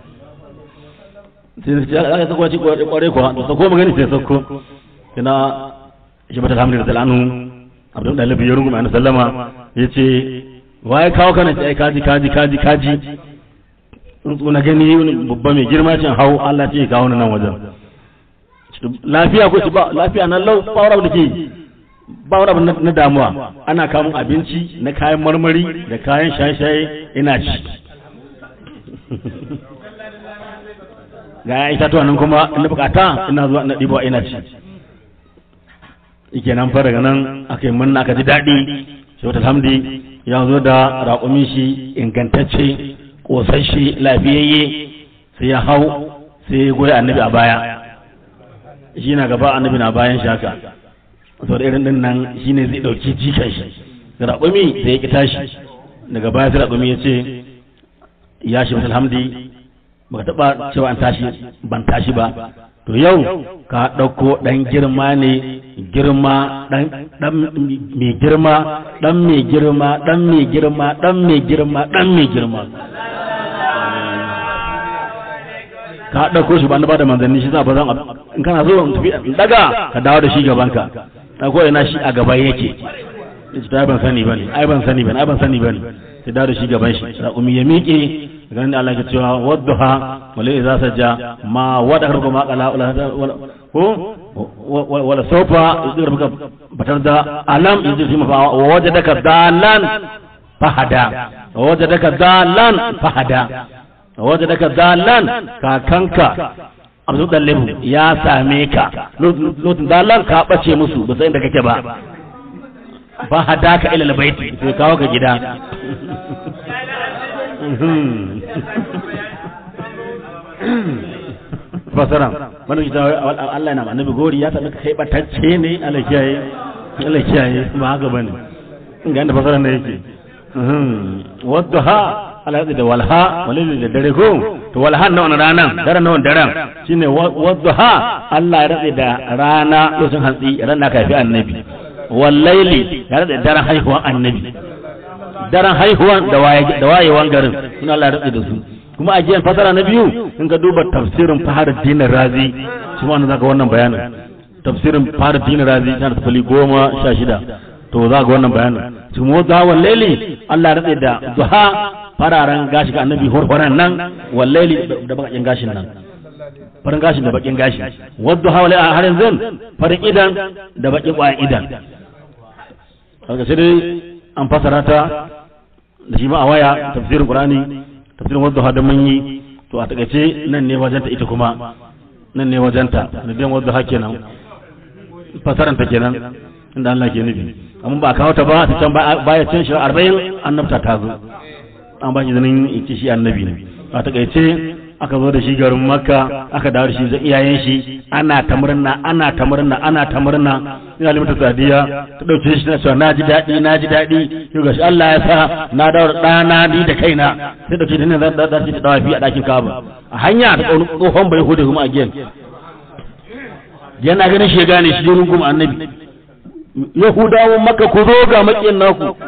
sai su ce aka ta kwaci ƙwarai kuwa da sako magani sai sako kina shi bata alhamdulillah anhu abdul dalibi ya rungu mai sallama ya ce waye kawo kana ce kaji tsuntsu na gani babba mai girma cin hau Allah ce kawo nan wajen lafiya ko ci ba lafiya nan lau ba wani da ke ba wani abu na damuwa ana kamun abinci na kayan marmari da kayan shaye-shaye ina ci ga ya itatuwa nan kuma ina bukata ina zuwa ina ɗibawa ina ci ike nan fa daga nan aka yi manna aka ji daɗi shi wata alhamdi ya zo da raƙumin shi ingantacce ƙosashe lafiyayye sai ya hau sai ya goya annabi a baya shi na gaba annabi na bayan shaka saboda irin din nan shi ne zai ɗauki jikan shi da raƙumi sai ya ƙi tashi daga baya sai raƙumi ya ce ya shi alhamdi baka taɓa cewa ban tashi ba to yau ka ɗauko ɗan girma ne girma ɗan mai girma ɗan mai girma ɗan mai girma ɗan mai girma ɗan mai girma ka ɗauko shi ba na ba da manzanni shi za ba zan in kana so in tafi in daga ka dawo da shi gabanka ko ina shi a gaba yake ta ban sani bane ai ban sani bane sai dawo da shi gaban shi raƙumi ya miƙe ganin Allah ke cewa wadduha wala idza saja ma wada harko ma qala ko wala sofa idan baka batar da alam idan shi mafa wajadaka dalan fahada wajadaka dalan kakanka Abdul Dalib ya same ka lokacin dalan ka bace musu ba sai inda kake ba fahada ka ila albayti sai kawo ka gida fasaran wannan kita Allah yana annabi gori ya tabbata kai batacce ne Allah kiyaye ba haka bane ga inda fasaran da yake wadduha Allah da walha walil da dare ko to walha na wannan ranan daren na wannan daren shine wadduha Allah ya rade da rana lokacin hantsi ran da ka fi annabi wallaili ya rade da daren haihuwar annabi daren haihuwan da wayewan garin suna Allah ya da su kuma a jiyan fasara na biyu in ka duba tafsirin Fakhruddin Razi shi ma zaka wannan bayanin tafsirin Fakhruddin Razi tana da fali 16 to za ga wannan bayanin shi mu da wallahi Allah ya da duha fararen gashi ga annabi horhoran nan wallahi da bakakin gashin nan farin gashin da bakin gashi wadda hawali a harin zan farin idan da bakin kwayan idan kaga sai dai an fasara ta da shi ma a waya tafsirin Qur'ani tafsirin wadda hada mun yi to a takaice nan ne wajenta ita kuma nan ne wajenta da dan wadda hake nan fasaran ta kenan inda Allah ke nufi amma ba kawo ta ba ta can baya cin shi 40 annabta ta zo an ba shi zanin in shi annabi ne a takaice aka zo da shi garin Makka aka dawo da shi zai iyayen shi ana ta murna ina limata sadiya ta dauke shi na cewa naji dadi yau gashi Allah ya sa na dawo da dana ni da kaina sai dauke shi ne zan da shi ta dawafi a dakin Kaaba a hanya ta tsohon bai hude kuma a gen yana ganin shi gane shi rungun annabi Yahudawan Makka ku zo ga makiyin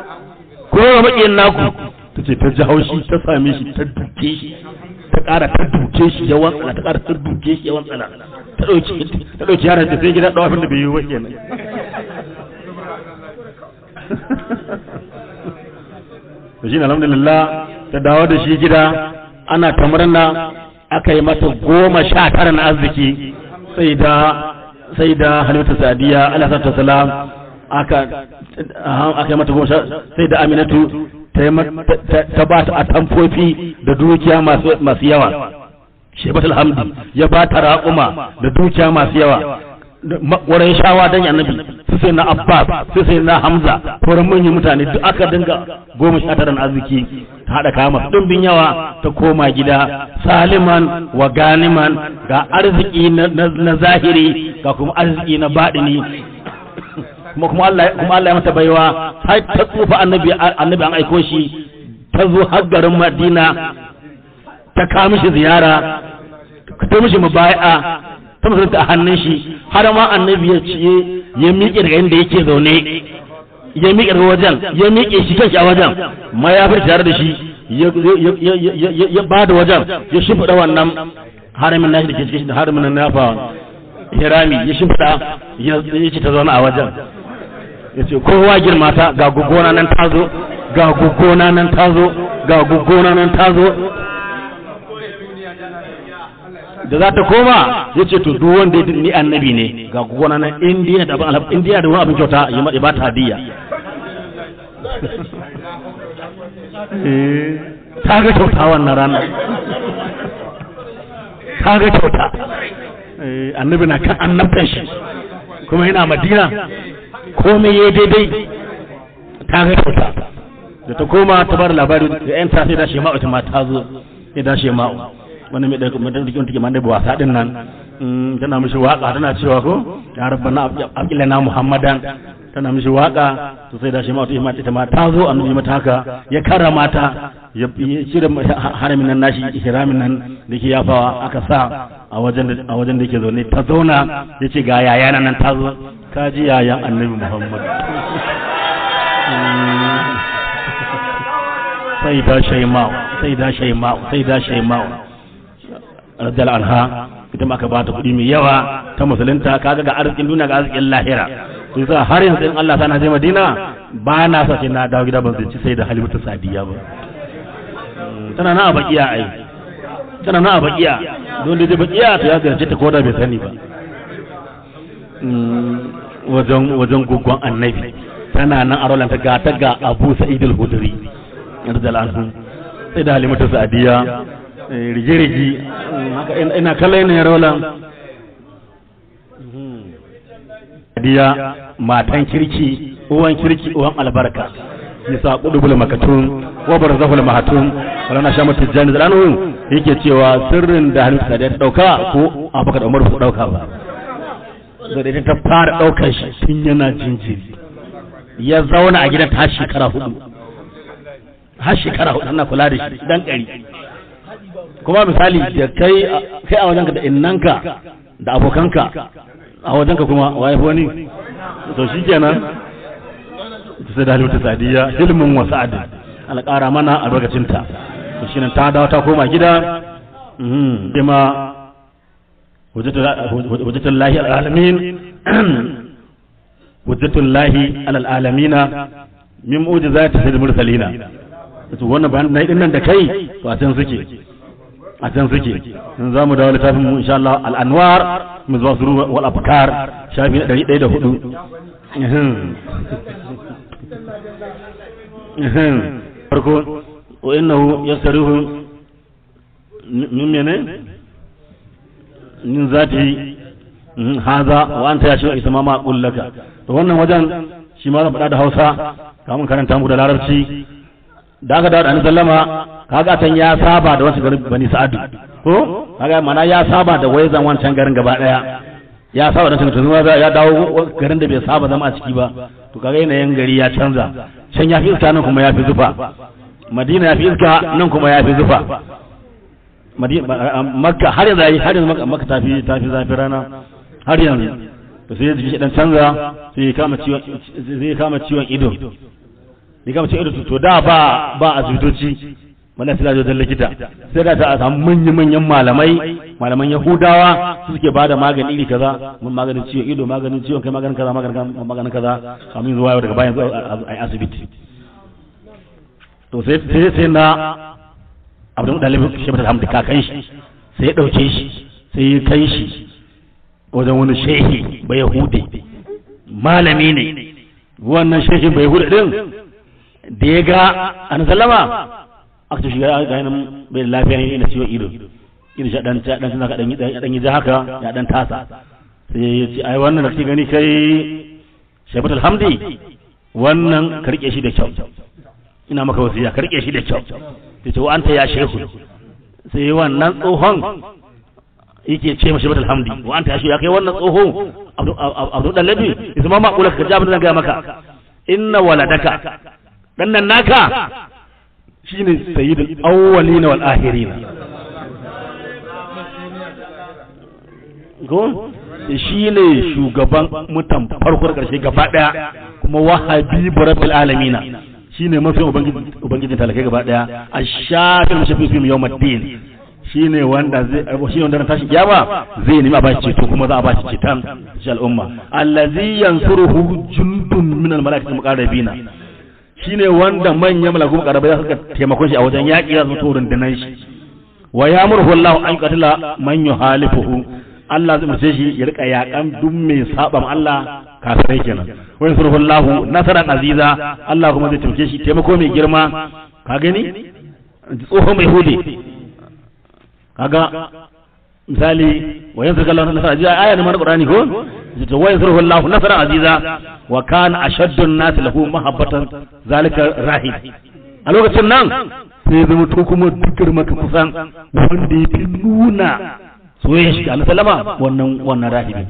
naku tace ta ji haushi ta same shi ta duke shi ta ƙara ta duke shi yawan tsana ta ɗauki yaran da sai gida ɗawafin da bai yi wa kenan da shi alhamdulillah ta dawo da shi gida ana ta murna aka yi mata 19 na arziki sai da Halimatu Sadiya alaihi salam aka yi mata 10 sai da Aminatu ta ba ta atamfofi da dukiya masu yawa shebat alhamdi ya ba ta raƙuma da dukiya masu yawa wurin shawa dan annabi su sai na Abbas su sai na Hamza sauran manyan mutane duk aka dinga 19 arziki ta haɗa kaya masu ɗumbin yawa ta koma gida saliman wa ganiman ga arziki na zahiri ga kuma arziki na baɗini kuma Allah ya mata baiwa har ta tsufa annabi an aiko shi ta zo har garin Madina ta kawo mishi ziyara ta mishi mubai'a ta musulunta a hannun shi har ma annabi ya ce ya miƙe daga inda yake zaune ya miƙe daga wajen ya miƙe shi kanshi a wajen ma ya fi tare da shi ya ba da wajen ya shimfiɗa wannan haramin nashi da ke cikin haramin nan nafa hirami ya shimfiɗa ya ce ta zauna a wajen ya ce kowa girma ta ga gugona nan ta zo ga gugona nan ta zo ga gugona nan ta zo da za ta koma ya ce to duk wanda ni annabi ne ga gugona nan indiya da wani abin kyauta ya ba ta hadiya ta ga kyauta wannan ranar ta ga kyauta annabi na kan annabtan shi kuma yana Madina komai ya daidai ta ga kyauta da ta koma ta bar labari da yan ta sai da Shema'u ita ma ta zo sai da Shema'u wani mai da mutum take man da wasa din nan tana mishi waka tana cewa ko ya rabbana aqilana Muhammadan tana mishi waka to sai da Shema'u ita ma ta zo annabi mata haka ya karama ta ya cire haramin nan nashi ihramin nan da ke yafawa aka sa a wajen da yake zaune ta zauna yace ga yayana nan ta zo ka ji yayan annabi Muhammad sai da shaima'u radiyallahu anha ita ma aka ba ta kuɗi mai yawa ta musulunta kaga ga arzikin duniya ga arzikin lahira to sai har yanzu in Allah sana je Madina ba na sa sai na dawo gida ban zai sai da Halimatu Sadiya ba tana na a bakiya ai tana na a bakiya don da bakiya to ya garce ta koda bai sani ba wajen gugun annabi tana nan a rolanta ga Abu Sa'id al-Khudri radiyallahu anhu sai da Halimatu Sadiya rige-rige haka ina kallon ne rolan Sadiya matan kirki uwan albarka yasa qudubul makatun wa barzahul mahatun wala sha mata janna zalanu yake cewa sirrin da Halimatu Sadiya ta dauka ko Abubakar Umar su dauka ba da ita ta fara daukar shi tun yana jinjiri ya zauna a gidan ta shekara 4 ana kula da shi dan kari kuma misali da kai a wajenka da innanka da abokanka a wajenka kuma waye wani to shikenan sai da Halimatu Sadiya ilmin wasa'ad Allah ƙara mana albarkacinta shi nan ta dawo ta koma gida bima wajjatul lahi alalamin wajjatul lahi alalamina min mu'jizati sayyidil mursalina to wannan bayan nan nan da kai to a can suke in za mu dawo littafin mu insha Allah al-anwar mu zuwa suru wal afkar shafi 104 farko wa innahu yasruhu min mene min zati haza wa anta ya shi isma ma kullaka to wannan wajen shi ma zan faɗa da Hausa kamun karanta mu da Larabci da aka dawo da Annabi sallama kaga tan ya saba da wasu garin Bani Sa'ad ko kaga mana ya saba da waizan wancan garin gaba daya ya saba da tun ya dawo garin da bai saba zama a ciki ba to kaga yanayin gari ya canza can ya fi iska nan kuma ya fi zufa Madina ya fi iska nan kuma ya fi zufa Makka har yanzu Makka ta fi zafi rana har yanzu to sai jiki dan canza sai ya kama ciwon ido to da ba asibitoci wannan sai da likita sai da ta samu manyan malaman Yahudawa su suke bada magani iri kaza mun maganin ciwon ido maganin ciwon kai maganin kaza kamin zuwa daga bayan ai asibiti to sai na Abdul Muttalib Shebatul Hamd kakan shi sai ya dauke shi sai ya kai shi wajen wani shehi ba Yahudi malami ne wannan shehin ba Yahudi din da ya ga an sallama aka shiga ga nan bai lafiya ne na ciwon ido idan shi dan ka dan yi haka ya dan tasa sai ya ce ai wannan da kake gani kai Shebatul Hamdi wannan ka rike shi da kyau ina maka wasiya ka rike shi da kyau sai ce anta ya shehu sai wannan tsohon yake ce mashi Shebatul Hamdi wa anta ya shehu ya kai wannan tsoho Abdul Dalabi isma ma kula ka jabin zan ga maka inna waladaka dan nan naka shine sayyidul awwalin wal akhirin go shine shugaban mutan farko da karshe gaba daya kuma wahabi rabbil alamin shine mafi ubangijin talakai gaba daya ashafil mushafi fi yawmiddin shine wanda ran tashi kiyama zai nemi a bashi ceto kuma za a bashi ceton shi al'umma allazi yansuruhu jundun min al malaikati muqarrabina shine wanda manyan malaku muqarrabai suka taimakon shi a wajen yaki za su turun dinan shi wa yamuru Allah an qatala man yuhalifuhu Allah zai murce shi ya rika yakan duk mai saban Allah kafirai kenan wa yansuruhu Allah nasaran aziza Allah kuma zai taimake shi taimako mai girma ka gani tsohon mai hudi kaga misali wa yansuruhu Allah nasaran aziza aya ne na Qur'ani ko wa yansuruhu Allah nasaran aziza wa kana ashaddu an-nas lahu mahabbatan zalika rahib a lokacin nan sai zama to kuma dukkan maka kusan wanda yafi nuna soyayya shi Allah sallama wannan rahibi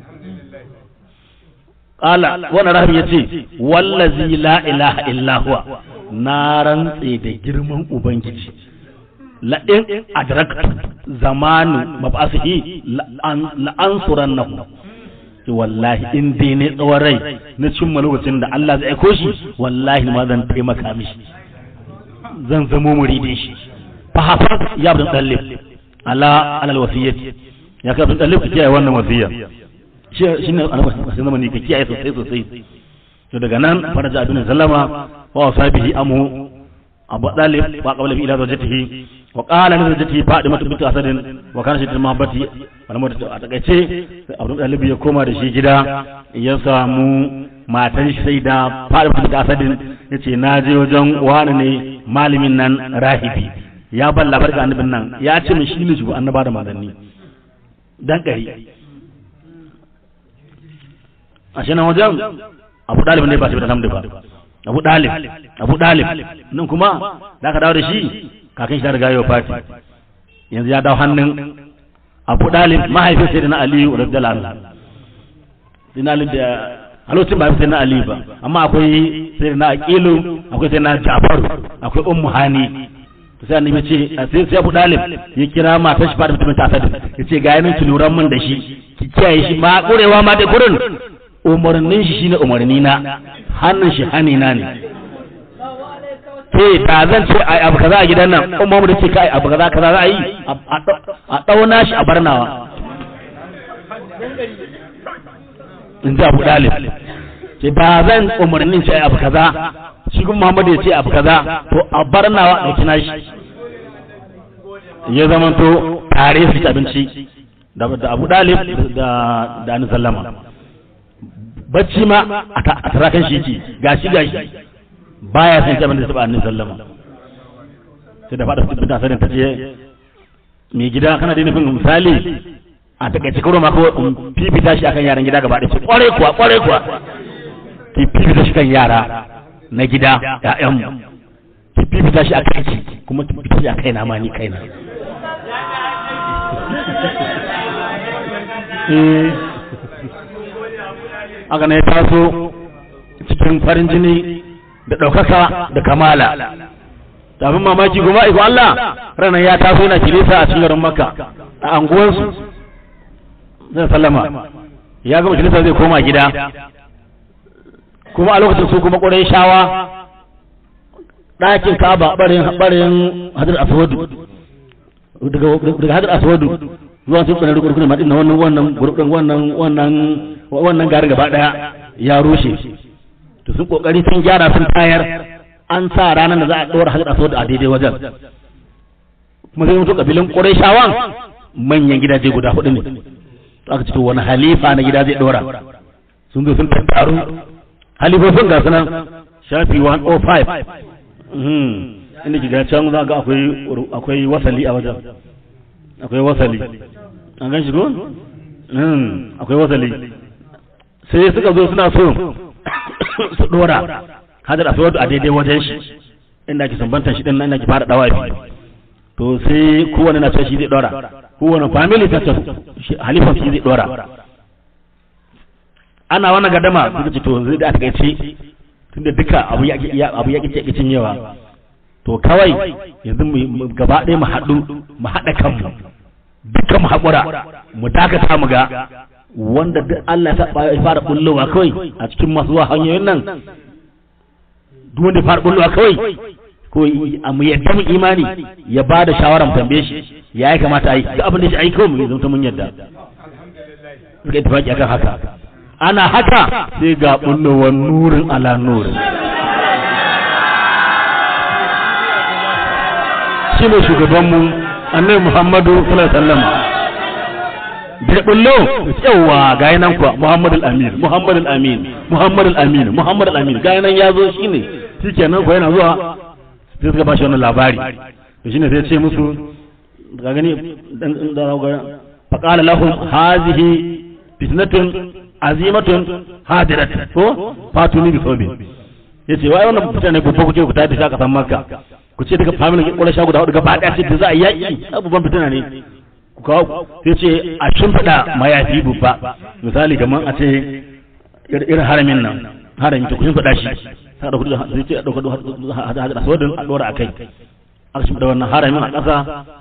qala wannan rahibi yace wallazi la ilaha illa huwa na rantse da girman ubangiji la in adraktu zamanu mab'asihi la ansurannahu wallahi in dai ne tsawon rai na cimma lokacin da Allah zai aiko shi wallahi ma zan taimaka mishi zan zamo muridin shi fa hafaz ya bin dalib ala alwasiyyati ya ka bin dalib kiyaye wannan wasiyya shi ne annabi zamani ka kiyaye sosai to daga nan faraja ibn sallama wa sahibi amu abu dalib wa qabla bi ila zawjatihi wa qala li zawjatihi Fatima bint Asad wa kana shi mahabbati wannan da a takaice Abu Dalib ya koma da shi gida ya samu matan shi sai da Fatima bint Asad yace na je wajen wani ne malamin nan rahibi ya ban labar ga annabin nan ya ce min shi ne shugo annaba da manzanni dan kari ashe nan wajen Abu Dalib ne ba shi da namdi ba Abu Dalib nan kuma da ka dawo da shi kakan shi da riga yau fati yanzu ya dawo hannun Abu Dalib mahaifin sai na Ali radiyallahu anhu sai Ali da halocin ba sai na Ali ba amma akwai sai na Aqilu akwai sai na Ja'far akwai Ummu Hani sai annabi ce sai Abu Dalib ya kira matar shi Fatima ta Asad yace ga yanin ki luran mun da shi ki kiyaye shi ma kurewa ma da gurin umarnin shi shine umarni na hannun shi hani na ne ke da zan ce ai abu kaza a gidan nan umma mu da ce kai abu kaza za a yi a dauna shi a barnawa in ji Abu Dalib ce ba zan umarnin ce abu kaza shi kuma Muhammadu ya ce abu kaza to a barnawa dauki nashi ya zama to tare su ci abinci da Abu Dalib da Annabi sallama bacci ma a tarakan shi yake gashi baya san abin da taba Annabi sallama sai da fada fita sanin ta ce me gida kana da nufin misali a takaice karo ma ko fifita shi akan yaran gida gaba ɗaya kware kuwa ki fifita shi kan yara na gida ƴaƴan ki fifita shi akan ki kuma ki fifita shi akan na ma ni kaina aka ne taso cikin farin jini da ɗaukaka da kamala tafin mamaki kuma iko Allah ranar ya taso yana kilisa a cikin garin Makka a anguwansu zai sallama ya gama kilisa zai koma gida kuma a lokacin su kuma ƙurai shawa ɗakin Ka'aba ɓarin Hajar Aswadu daga Hajar Aswadu zuwa sun tsanar rukunin madina wannan gari gaba daya ya rushe to sun kokari sun gyara sun tayar an sa ranar da za a ɗora Hajar Aswad a daidai wajen kuma sai mutu kabilan Qurayshawan manyan gidaje guda 4 ne to aka ce to wani halifa na gida zai ɗora sun zo sun tattaru halifofin ga sunan shafi 105 inda ki ga can za ga akwai wasali a wajen akwai wasali an gan shi ko akwai wasali sai suka zo suna so su dora Hajar Aswad a daidai wajen shi inda ake sambantan shi din nan ake fara dawafi to sai kowanne na so shi zai dora kowanne family ta halifan shi zai dora ana wannan gadama suka ce to zai da aka ce tunda duka abu ya ke cinyewa to kawai yanzu mu gaba ɗaya mu haɗa kanmu dukkan mu haƙura mu dakata mu ga wanda duk Allah ya fara bullowa kawai a cikin masu zuwa hanyoyin nan duk wanda ya fara bullowa kawai ko mu yadda mu imani ya ba da shawaran tambaye shi ya yi kamata a yi duk abin da shi a yi kawai mu zama mun yadda suka yi tafaki akan haka ana haka sai ga bullowar nurin ala nurin shi ne shugabanmu annabi Muhammadu sallallahu alaihi wasallam da bullo yawa ga yanan kuwa Muhammadul Amin ga yanan yazo shine shikenan ko yana zuwa sai suka bashi wannan labari to shine sai ya ce musu ga gani dan da ga faqala lahum hazihi fitnatun azimatun hadirat ko fatuni bi sobi yace wai wannan mutane ko kuke ku tafi da kasan Makka ku ce daga family kula shago da gaba daya ce da za a yaki abubuwan fitina ne ku kawo sai ce a shimfida mayafi babba misali kaman a ce irin haramin nan harami to ku shimfida shi sai da kudi sai ce a dauka hada sodin a dora akai aka shimfida wannan haramin a ƙasa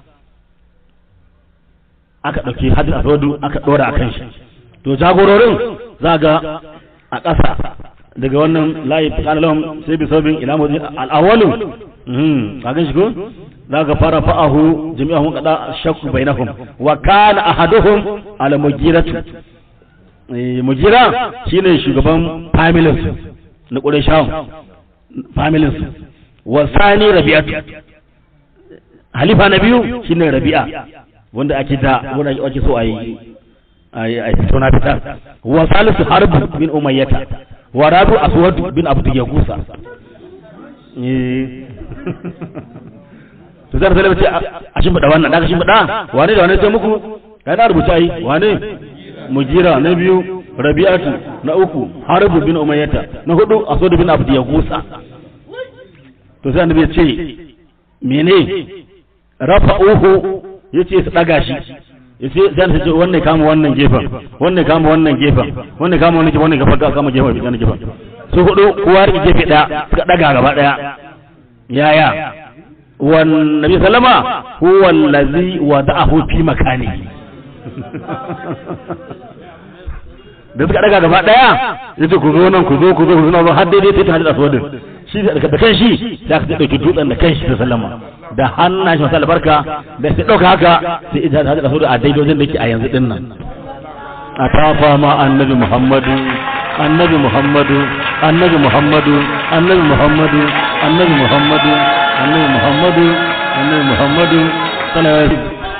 aka dauki hada sodu aka dora akan shi to jagororin za ga a ƙasa daga wannan layi kana lahum sai bi sabin ila mudin al-awwalu kagan shi ko za ga fara fa'ahu jami'ahum qada shakku bainahum wa kana ahaduhum ala mujiratu mujira shine shugaban families na Qurayshawan families wa sani rabi'atu halifa na biyu shine rabi'a wanda ake so ayi fito na fita wa salisu harb bin umayyata wa rabu aswad bin abd yagusa to zan zalaba ce a shin bada wannan daga shin bada wane da wane sai muku kai na rubuta yi wane mujira na biyu rabi'atu na uku harb bin umayyata na hudu aswad bin abd yagusa to sai annabi ya ce mene rafa'uhu yace su daga shi yace zan ce wannan kama wannan gefen wannan kama wannan gefen wannan kama wannan gefen wannan gafa kama gefen wannan gefen su hudu kowa rike gefe daya suka daga gaba daya yaya wan nabi sallama huwa allazi wada'ahu fi makani da suka daga gaba daya yace ku zo nan ku zo har daidai sai ta hadda aswadin shi da kan shi da aka dauki dutsen da kan shi da sallama da hannun shi masa albarka da sai dauka haka sai ita ta da su da daidojin da yake a yanzu din nan a tafa ma annabi Muhammadu annabi Muhammadu annabi Muhammadu annabi Muhammadu annabi Muhammadu annabi Muhammadu annabi Muhammadu sallallahu alaihi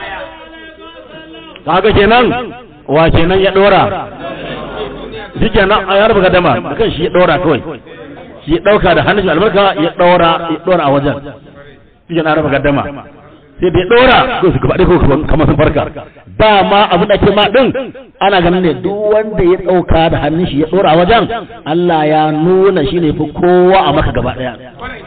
kaga kenan wa kenan ya dora shi kenan a yarba gadama kan shi ya dora kawai shi ya dauka da hannun albarka ya dora a wajen shi kenan araba gadama sai da ya dora ko su gaba ko kamar sun farka dama abin da ke ma din ana ganin ne duk wanda ya dauka da hannun shi ya dora a wajen Allah ya nuna shi ne fi kowa a maka gaba daya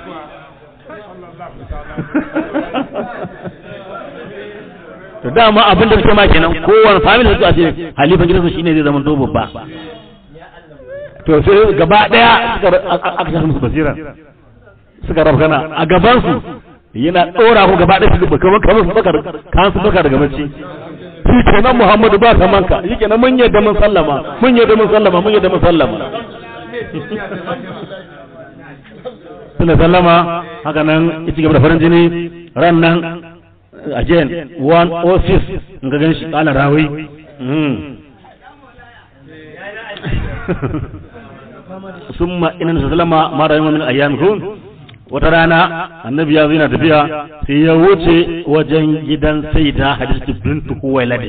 to dama abin da suke ma kenan kowane family su a ce halifan gidansu shine zai zama to babba to sai gaba daya aka shafi musu basira suka rabgana a gaban su yana dora ku gaba daya kamar su baka kan su baka daga bacci shi kenan Muhammadu ba ta manka shi kenan mun yadda mun sallama mun yadda mun sallama mun yadda mun sallama suna sallama haka nan ya ci gaba da farin jini ran nan again 106 in ga gan shi kala rawi summa inna sallama ma rayuwa min ayyamikum wata rana annabi ya zo yana tafiya sai ya wuce wajen gidan sayyida hadisi bintu huwailad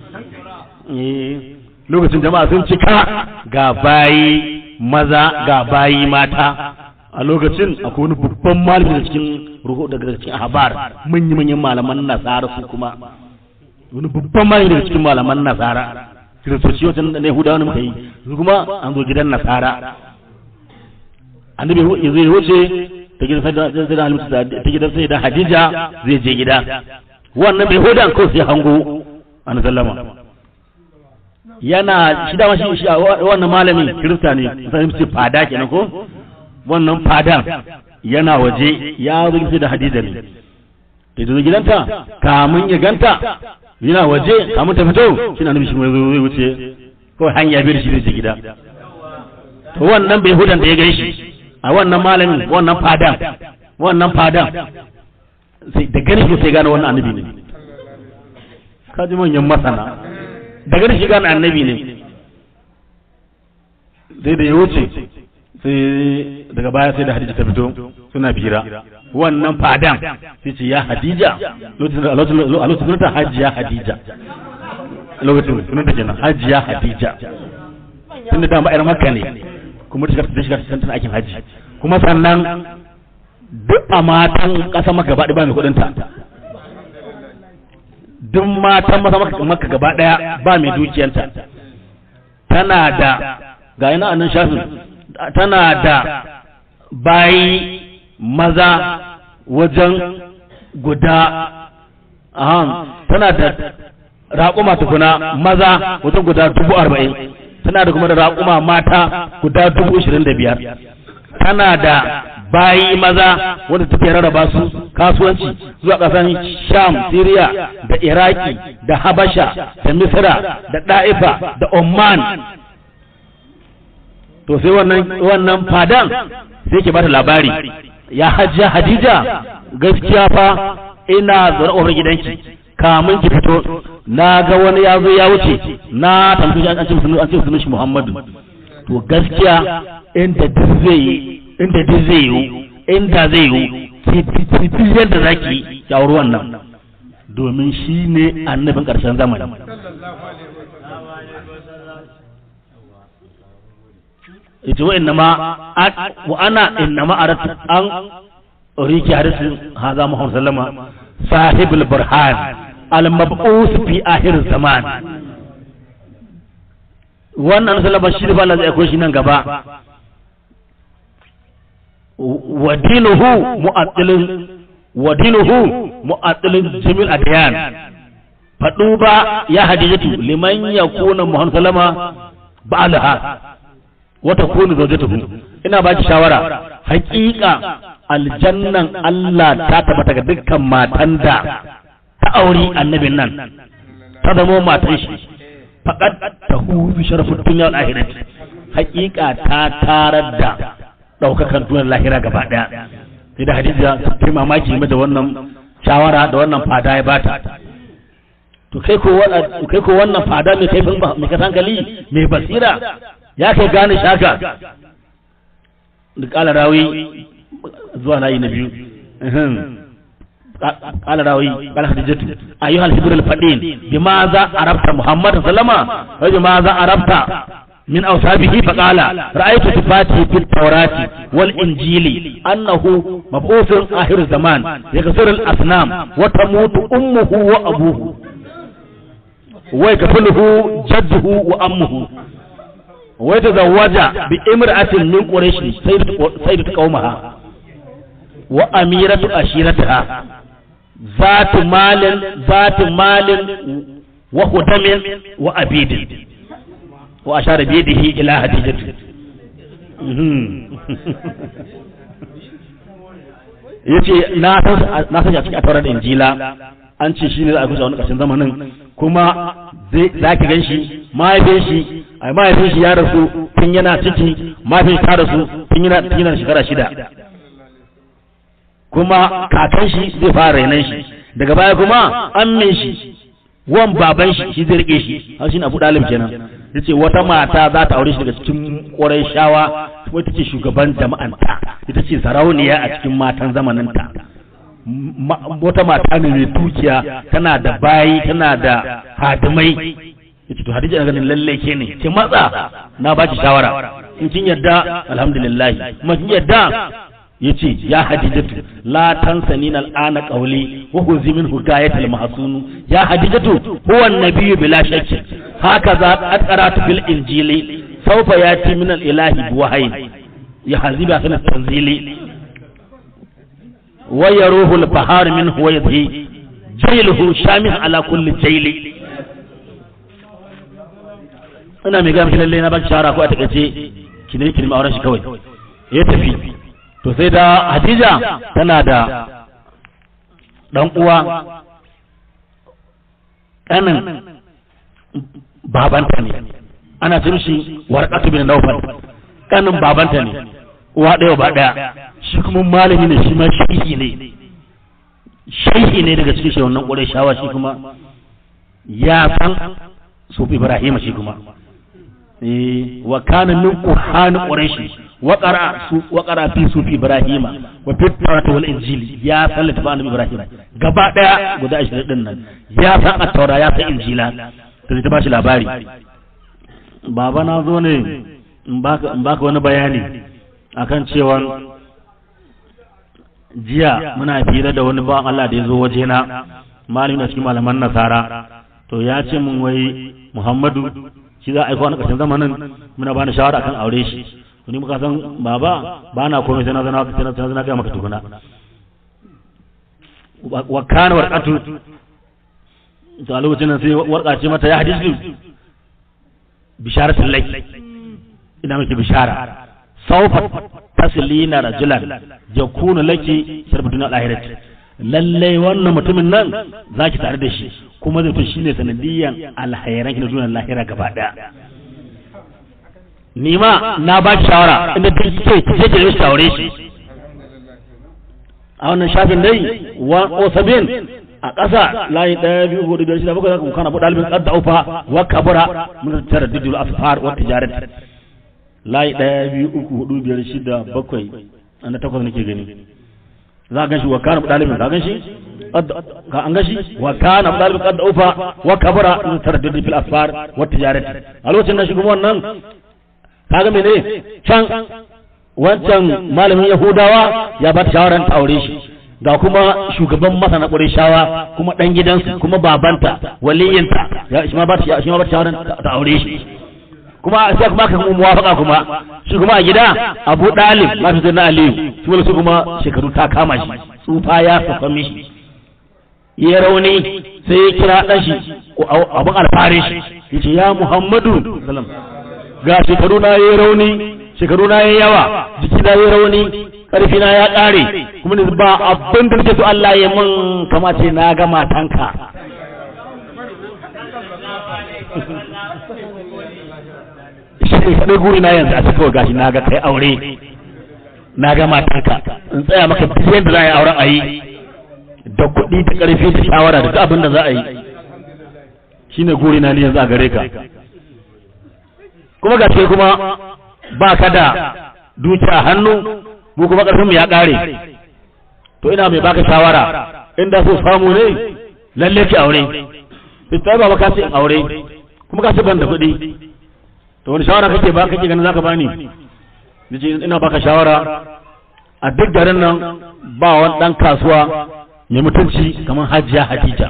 lokacin jama'a sun cika ga bayi maza ga bayi mata a lokacin akwai wani babban malami da cikin ruhu daga cikin ahbar manyan malaman nasara su kuma wani babban malami daga cikin malaman nasara kiristoci wajen da yahudawa ne muka yi su kuma an zo gidan nasara annabi zai wuce ta gidan sai da Hadija zai je gida wannan bai hudan ko sai hango an sallama yana shi da shi wannan malamin kirista ne sai mu ce fada kenan ko wannan fadan yana waje ya zo da Hadija ne da zo gidanta kamun ya ganta yana waje kamun ta fito shi na nufi shi zai wuce kawai hanya biyar shi zai gida to wannan bai hudan da ya gaishe a wannan malamin wannan fadan sai da gani shi sai gane wannan annabi ne kaji manyan masana da gani shi gane annabi ne sai da ya wuce sai daga baya sai da Hadija ta fito suna fira wannan fadan sai ce ya Hadija lokacin ta Hajiya Hadija lokacin sunan ta kenan Hajiya Hadija tunda da ma'ayar Makka ne kuma ta shiga cikin aikin haji kuma sannan duk a matan ƙasa Makka gaba ɗaya ba mai kuɗinta duk matan Makka gaba ɗaya ba mai dukiyanta tana da ga yana annan shafin tana da bayi maza wajen guda tana da raƙuma tukuna maza wajen guda 40,000 tana da kuma da raƙuma mata guda 25,000 tana da bayi maza wanda take rarraba su kasuwanci zuwa ƙasan Sham, Syria da Iraki da Habasha da Misra da Da'ifa da Oman to sai wannan fadan sai ke bata labari ya Hajiya Hadija gaskiya fa ina zuwa ƙofar gidanki kamun ki fito na ga wani ya zo ya wuce na tambaye an ce sunan shi Muhammadu to gaskiya inda zai yi ki yadda zaki ki auri wannan domin shi ne annabin ƙarshen zamani ita wa ana innama aratu an uriki hadisin haza Muhammad sallama sahibul burhan al-mab'us fi akhir zaman wannan sallama shi da Allah zai aiko shi nan gaba wa dinuhu mu'attilun jamil adyan faduba ya hadijatu liman yakuna Muhammad sallama ba'alaha wa takunu zawjatuhu ina baki shawara haƙiƙa aljannan Allah ta tabbata ga dukkan matan da ta auri annabin nan ta zama matan shi faqad tahu bi sharafid dunya wal akhirati haqiqa ta tarar da daukakan duniyar lahira gaba daya sai da Hadiza ta mamaki game da wannan shawara da wannan fada ya bata to kai ko wannan fada mai kaifin mai hankali mai basira ya kai gane shaka da kala rawi zuwa layi na biyu قال راوي قال خديجة أيها الحبر الفدين بماذا عرفت محمد صلى الله عليه وسلم وبماذا عرفت من أوصافه فقال رأيت صفاته في التوراة والإنجيل أنه مبعوث آخر الزمان يكسر الأصنام وتموت أمه وأبوه ويكفله جده وأمه ويتزوج بامرأة من قريش سيدة قومها وأميرة عشيرتها ذات مال وخدم وأبيد وأشار بيده إلى هديجة yace na san a cikin atarar injila an ce shi ne za a kusa wani ƙarshen zamanin kuma za ki gan shi mahaifin shi ya rasu tun yana ciki mahaifin shi ta rasu tun yana shekara 6 kuma kakan shi zai fara rainan shi daga baya kuma ammin shi wan baban shi zai rike shi har shi Abu Dalib kenan yace wata mata za ta aure shi daga cikin Qurayshawa wata ce shugaban jama'anta ita ce sarauniya a cikin matan zamaninta wata mata ne mai dukiya tana da bayi tana da hadimai yace to Hadija ganin lalle ke ne ki matsa na baki shawara in kin yarda alhamdulillah kuma kin yarda yace ya Hadijatu la tansanina al'ana qawli wa huzi minhu gayatul mahsun ya Hadijatu huwa an-nabiyyu bila shakki hakaza qad qara'tu fil injili sawfa yati min al-ilahi biwahyin yahzibu asna tanzili wa yaruhu al-bahar minhu wa yadhi jayluhu shamih ala kulli jayli ina mai gamshi lalle na baki shara ko a takeice kine kirma auren shi kawai ya tafi to sai da Hadija tana da dan uwa kanin babanta ne ana cin shi Warqatu bin Nawfal kanin babanta ne uwa ɗaya ba ɗaya shi kuma malami ne shi ma shehi ne daga cikin shehunan Qurayshawa shi kuma ya san Sufi Ibrahim shi kuma wa kana min qur'an quraish wa qara fi sufi ibrahima wa fi tawrat wal injil ya sallata ba annabi ibrahim gaba daya guda 20 din nan ya san at-taura ya san injila to ta bashi labari baba na zo ne in baka wani bayani akan cewa jiya muna fira da wani bawan Allah da ya zo waje na malami na cikin malaman nasara to ya ce mun wai Muhammadu shi za a aiko wani ƙarshen zamanin muna ba ni shawara akan aure shi ni muka san baba ba na komai sai na zana kai maka tukuna wa kana warqatu to a lokacin nan sai warqa ce mata ya hadisu bisharatul lak ina miki bishara sawfa taslina rajulan yakunu laki sharbutun al-akhirati lalle wannan mutumin nan zaki tare da shi kuma zai to shine sanadiyan alhairan na duniyar lahira gaba daya ni ma na ba ki shawara inda kike kike da shaware shi a wannan shafin dai wa osabin a ƙasa layi 1 2 4 5 6 7 zaka kana bu dalibin qadda ufa wa kabura mun tara dijul asfar wa tijarat layi 1 2 3 4 5 6 7 anda takwas nake gani za ka shi wa kana dalibin ka gan shi ka an gashi wa kana dalibin qadda ufa wa kabura mun tara dijul fil asfar wa tijarat a lokacin da shi kuma wannan kaga mene can wancan malamin Yahudawa ya ba ta shawaran ta aure shi ga kuma shugaban masana Qurayshawa kuma dan gidansu kuma babanta waliyinta ya shi ma ba ta shawaran ta aure shi kuma sai kuma kan muwafaka kuma shi kuma a gida Abu Dalib mafi na Aliyu shi wala su kuma shekaru ta kama shi tsufa ya saka mishi ya rauni sai ya kira dan shi abun alfare shi yace ya Muhammadu sallallahu ga shekaru na yayi rauni shekaru na yayi yawa jiki na yayi rauni karfi na ya kare kuma ni ba abin da nake so Allah ya mun kama ce na ga matanka shi ne guri na yanzu a cikin gashi na ga kai aure na ga matanka in tsaya maka duk yadda za a yi auren a yi da kuɗi da ƙarfi da shawara da duk abin da za a yi shine guri na ni yanzu a gare ka kuma ga ce kuma ba ka da dukiya hannu mu kuma ƙarfin mu ya ƙare to ina mai baka shawara inda so samu ne lalle ki aure sai ba ka ce in aure kuma ka ce ban da kuɗi to wani shawara kake ganin zaka bani nace ina baka shawara a duk garin nan ba wani dan kasuwa mai mutunci kamar Hajiya Hadija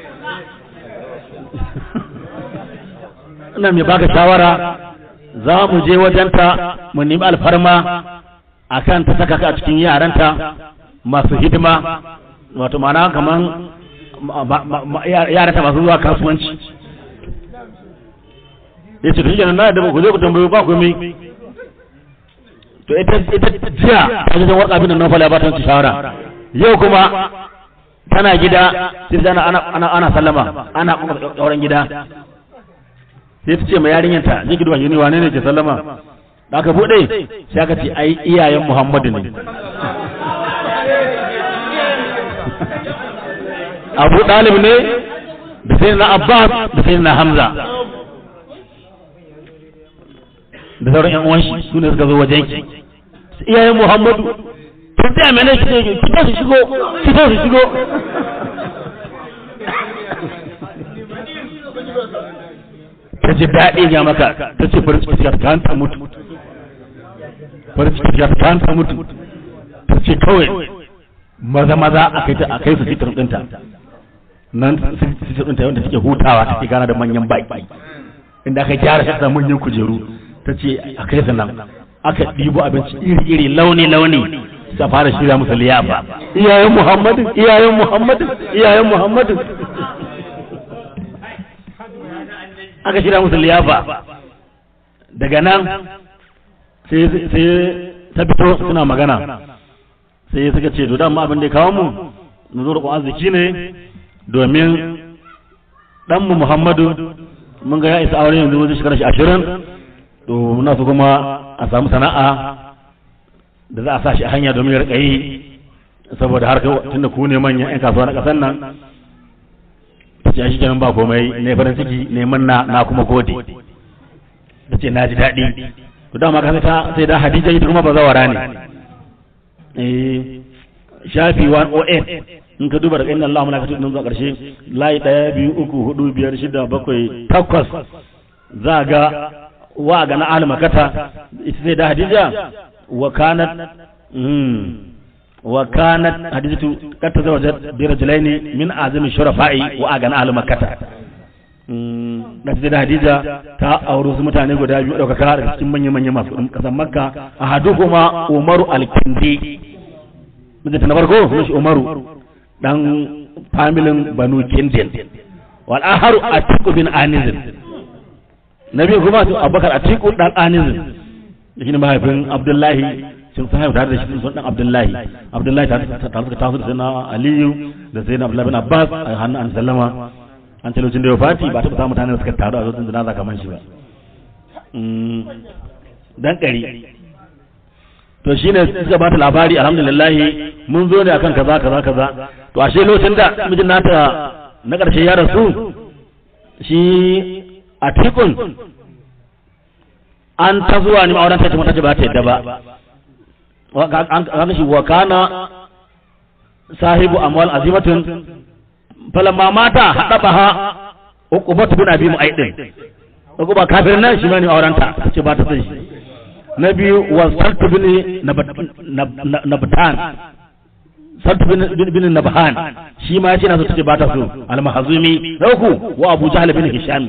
ina mai baka shawara za mu je wajenta mu nemi alfarma akan ta saka ka a cikin yaranta masu hidima wato ma'ana kaman yaranta masu zuwa kasuwanci ya ce shi na da ku zo ku tambayo ba ku mai to ita jiya ta wajen waka bin nan fala ba ta ci shawara yau kuma tana gida sai ana sallama ana kuma kauran gida sai ta ce ma yarinyanta zai gidan yini wane ne ke sallama da aka bude sai aka ce ai iyayen Muhammadu ne Abu Dalib ne da sai na Abbas da sai na Hamza da sauran ƴan uwan shi su ne suka zo wajen ki iyayen Muhammadu tun da mene shi ne ki su shigo ta ji daɗi ga maka ta ce farin ciki ta hanta mutu farin ciki ta hanta mutu ta ce kawai maza a kai su fitar ɗinta nan fitar ɗinta wanda take hutawa take gana da manyan baki inda aka gyara shi da manyan kujeru ta ce a kai su nan aka ɗibo abinci iri launi ta fara shirya musu liyafa iyayen Muhammadu aka shirya musu liyafa daga nan sai ta fito suna magana sai suka ce to dama abin da ya kawo mu zo roƙon arziki ne domin ɗanmu Muhammadu mun ga ya isa aure yanzu wajen shekara 20 to muna so kuma a samu sana'a da za a sa shi a hanya domin ya rika yi saboda har tunda ku ne manyan 'yan kasuwa na ƙasar nan ta ce shi kenan ba komai ne farin ciki neman na kuma gode ta ce na ji daɗi to dama ka sai da Hadija ita kuma ba zawara ne shafi 108 in ka duba daga inna Allah malakatu nan zuwa ƙarshe layi 1 2 3 4 5 6 7 8 za ga wa ga na ahli makata ita sai da Hadija wa kanat hadithatu qad tazawwajat bi rajulaini min azami shurafa'i wa agana ahli makkah da Hadija ta aure su mutane guda biyu daga daga cikin manyan masu kasan Makka ahaduhuma Umaru al-Kindi mijinta na farko sunan shi Umaru dan familin Banu Kindin wal aharu Atiq bin Aniz nabi kuma Abubakar Atiq dan Aniz shi ne mahaifin Abdullahi sun haihu tare da shi sun dan Abdullahi tare suka taso da sayyidina Aliyu da sayyidina Abdullahi bin Abbas a hannun an sallama an ce lokacin da ya fati ba ta samu mutane da suka taru a lokacin janaza kamar shi ba dan ɗari to shine suka ba ta labari alhamdulillah mun zo ne akan kaza to ashe lokacin da mijin nata na ƙarshe ya rasu shi a tikun an ta zuwa ni ma'auran ta ce mata ba ta yadda ba an shi wa kana sahibu amwal azimatun falamma mata hadabaha uqubatu bin abi mu'aydin uquba kafir nan shi ma ne aurenta ce ba ta san shi na biyu wa saltu bin nabtan saltu bin nabhan shi ma yace na so ce ba ta so al-mahzumi na uku wa abu jahl bin hisham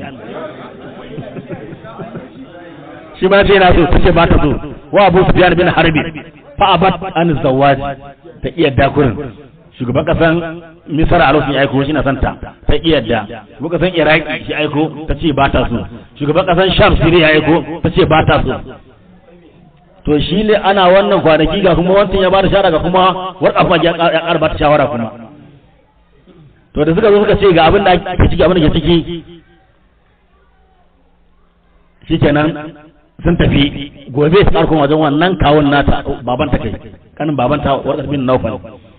shi ma yace na so ce ba ta so wa abu sufyan bin harbi fa abat an zawaj ta iya dakurin shugaban kasan misra a lokacin aiko shi na santa ta iya da shugaban kasan iraki shi aiko ta ce ba ta so shugaban kasan sham siriya aiko ta ce ba ta so to shi ne ana wannan kwanaki ga kuma wancan ya ba da shawara ga kuma warƙafa ya ƙarba ta shawara kuma to da suka zo suka ce ga abin da ake ciki abin da ke ciki shikenan sun tafi gobe su karkon wajen wannan kawun nata babanta kai kanin babanta Warqat bin Nawfal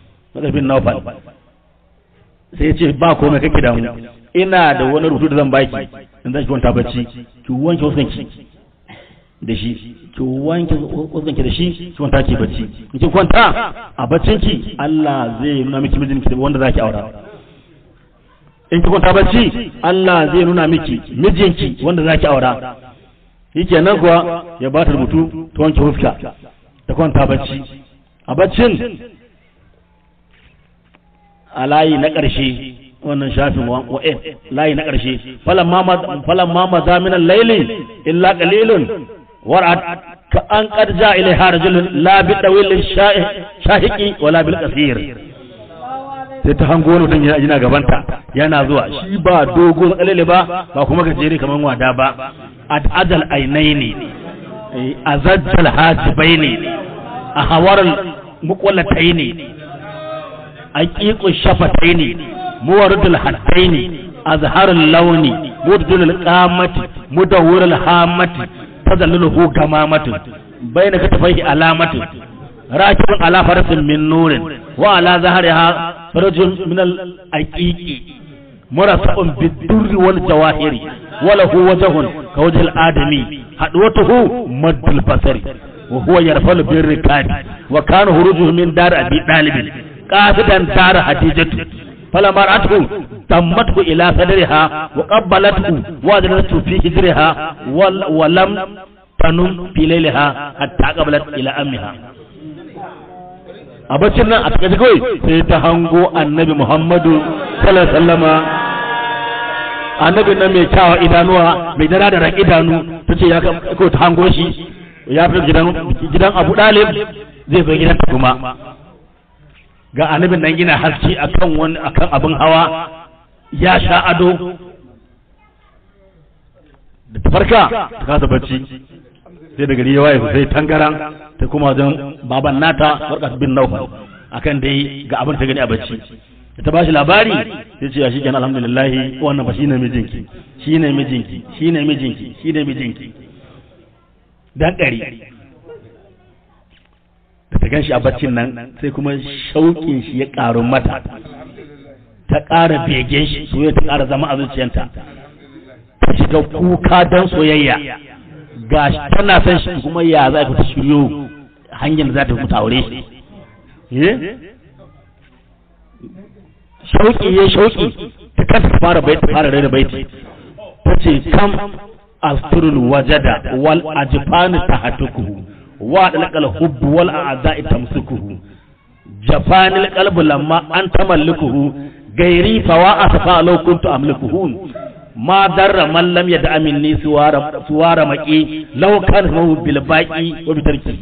sai ya ce ba komai kake damu ina da wani rubutu da zan baki in zan ki kwanta bacci ki wanke huskanki da shi ki wanke huskanki da shi ki kwanta ki bacci in ki kwanta a baccinki Allah zai nuna miki mijinki da wanda zaki aura in ki kwanta bacci Allah zai nuna miki mijinki wanda zaki aura shikenan kuwa ya ba ta rubutu ta wanke huska ta kwanta bacci a baccin a layi na ƙarshe wannan shafin wa'in layi na ƙarshe falan ma maza min al-layli illa qalilun war'at ka an qad ja ilaiha rajulun la bi dawil shahiqi wala bil qasir sai ta hango wani mutum yana gabanta yana zuwa shi ba dogo kalele ba kuma gajere kaman wada ba adal ainaini azajjal hajibaini ahwaral muqallataini aqiqu shafataini muwaridul haddaini azharul launi mudul qamati mudawwirul hamati tazalluhu gamamatu bayna katafaihi alamatu rakibun ala farasin min nurin wa ala zahriha farajun min al aqiqi murasabun bid-durri wal jawahiri wa lahu wajhun kawajh al adami hadwatuhu maddul basari wa huwa yarfalu bir rikabi wa kana hurujuhu min dar abi talib قاصدا دار حديجة فلما رأته تمته إلى صدرها وقبلته وادرته في حجرها ولم تنم في ليلها حتى قبلت إلى أمها abacin nan a takaice kawai sai ta hango annabi Muhammadu sallallahu alaihi wasallama annabi nan mai kyawa idanuwa mai dara da ran idanu tace ya ko ta hango shi ya fi gidan Abu Dalib zai zo gidan ta kuma ga annabin nan gina haske akan abin hawa ya sha ado da tafarka ta kasa bacci sai da gari ya waye sai tangaran ta kuma wajen baban nata Warqat bin Nawfal akan dai ga abin ta gani a bacci da ta bashi labari sai ce shi kenan alhamdulillah wannan fa shine mijinki dan ƙari da ta ganshi a baccin nan sai kuma shauƙin shi ya ƙaru mata ta ƙara begen shi soyayya ta ƙara zama a zuciyarta ta shiga kuka don soyayya ga tana son shi kuma ya za ta shiryo hanyar da za ta mutu aure shi shauƙi ta kasa fara raina baiti ta ce kam asturul wajada wal ajfanu tahatukuhu wa dalqal hubb wal a'da'i tamsukuhu jafanil qalbu lamma an tamallikuhu gairi fawa asfa law kuntu amlikuhu ma darra man lam yad'a minni suwara maqi law kana hu bil baqi wa bitarki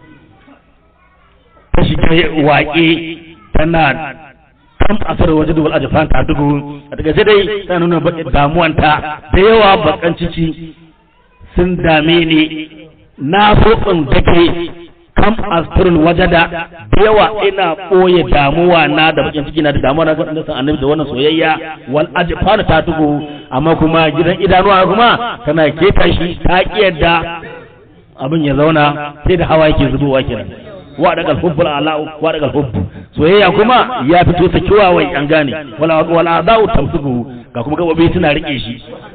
ta shige waƙe tana kam asar waje dubal ajfan ta dugu daga sai dai tana nuna damuwanta da yawa bakan cici sun dame ni na so in dake kam asturul wajada da yawa ina koye damuwa na da bakin ciki na da damuwa na ga san annabi da wannan soyayya wal ajfan ta dugu amma kuma gidan idanuwa kuma tana keta shi ta kiyarda abin ya zauna sai da hawa yake zubowa kenan wa daga hubbul ala'u wa daga hubbu soyayya kuma ya fito ta kiwawai an gane wala da'u tamsuku ga kuma gabobi suna rike shi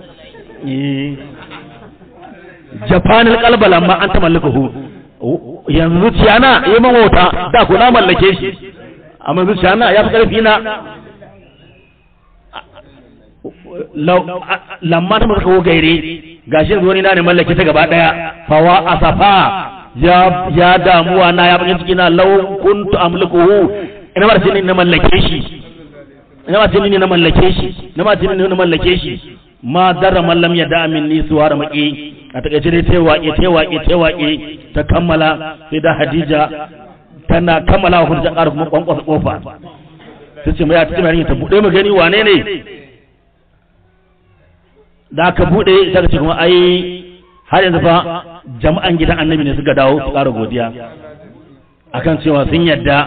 japanil qalba lamma an tamallakahu yanzu zuciya na yi man wauta da ku na mallake shi amma zuciya na ya fi karfi na lamma ta mallaka gaire gashi yanzu wani na ne mallake ta gaba daya fawa asafa ya damuwa na ya bakin ciki na law kuntu amlikuhu ina ba sai na mallake shi na mallake shi ma darra man lam yada minni suwar maqi a takaice dai ta waƙe ta kammala sai da Hadija tana kammala wa hujja ƙara kuma kwankwasa kofa tace mai ta ce ta bude mu gani wane ne da ka bude sai ta ce kuma ai har yanzu fa jama'an gidan annabi ne suka dawo su ƙara godiya akan cewa sun yadda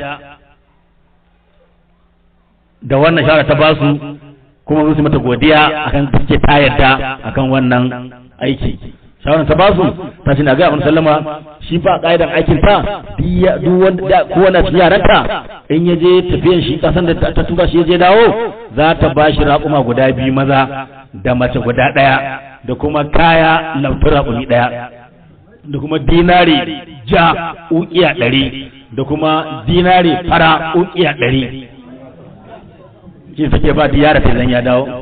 da wannan shawara ta basu kuma su mata godiya akan suke ta yadda akan wannan aiki shawaran ta basu ta ce na ga Annabi sallama shi fa kaidan aikin ta duk wanda kowanne cikin yaranta in ya je tafiyan shi kasan da ta tura shi ya je dawo za ta bashi raƙuma guda 2 maza da mace guda 1 da kuma kaya lautar raƙumi 1 da kuma dinari ja ukiya 100 da kuma dinari fara ukiya 100 shi take ba diyara ta zan ya dawo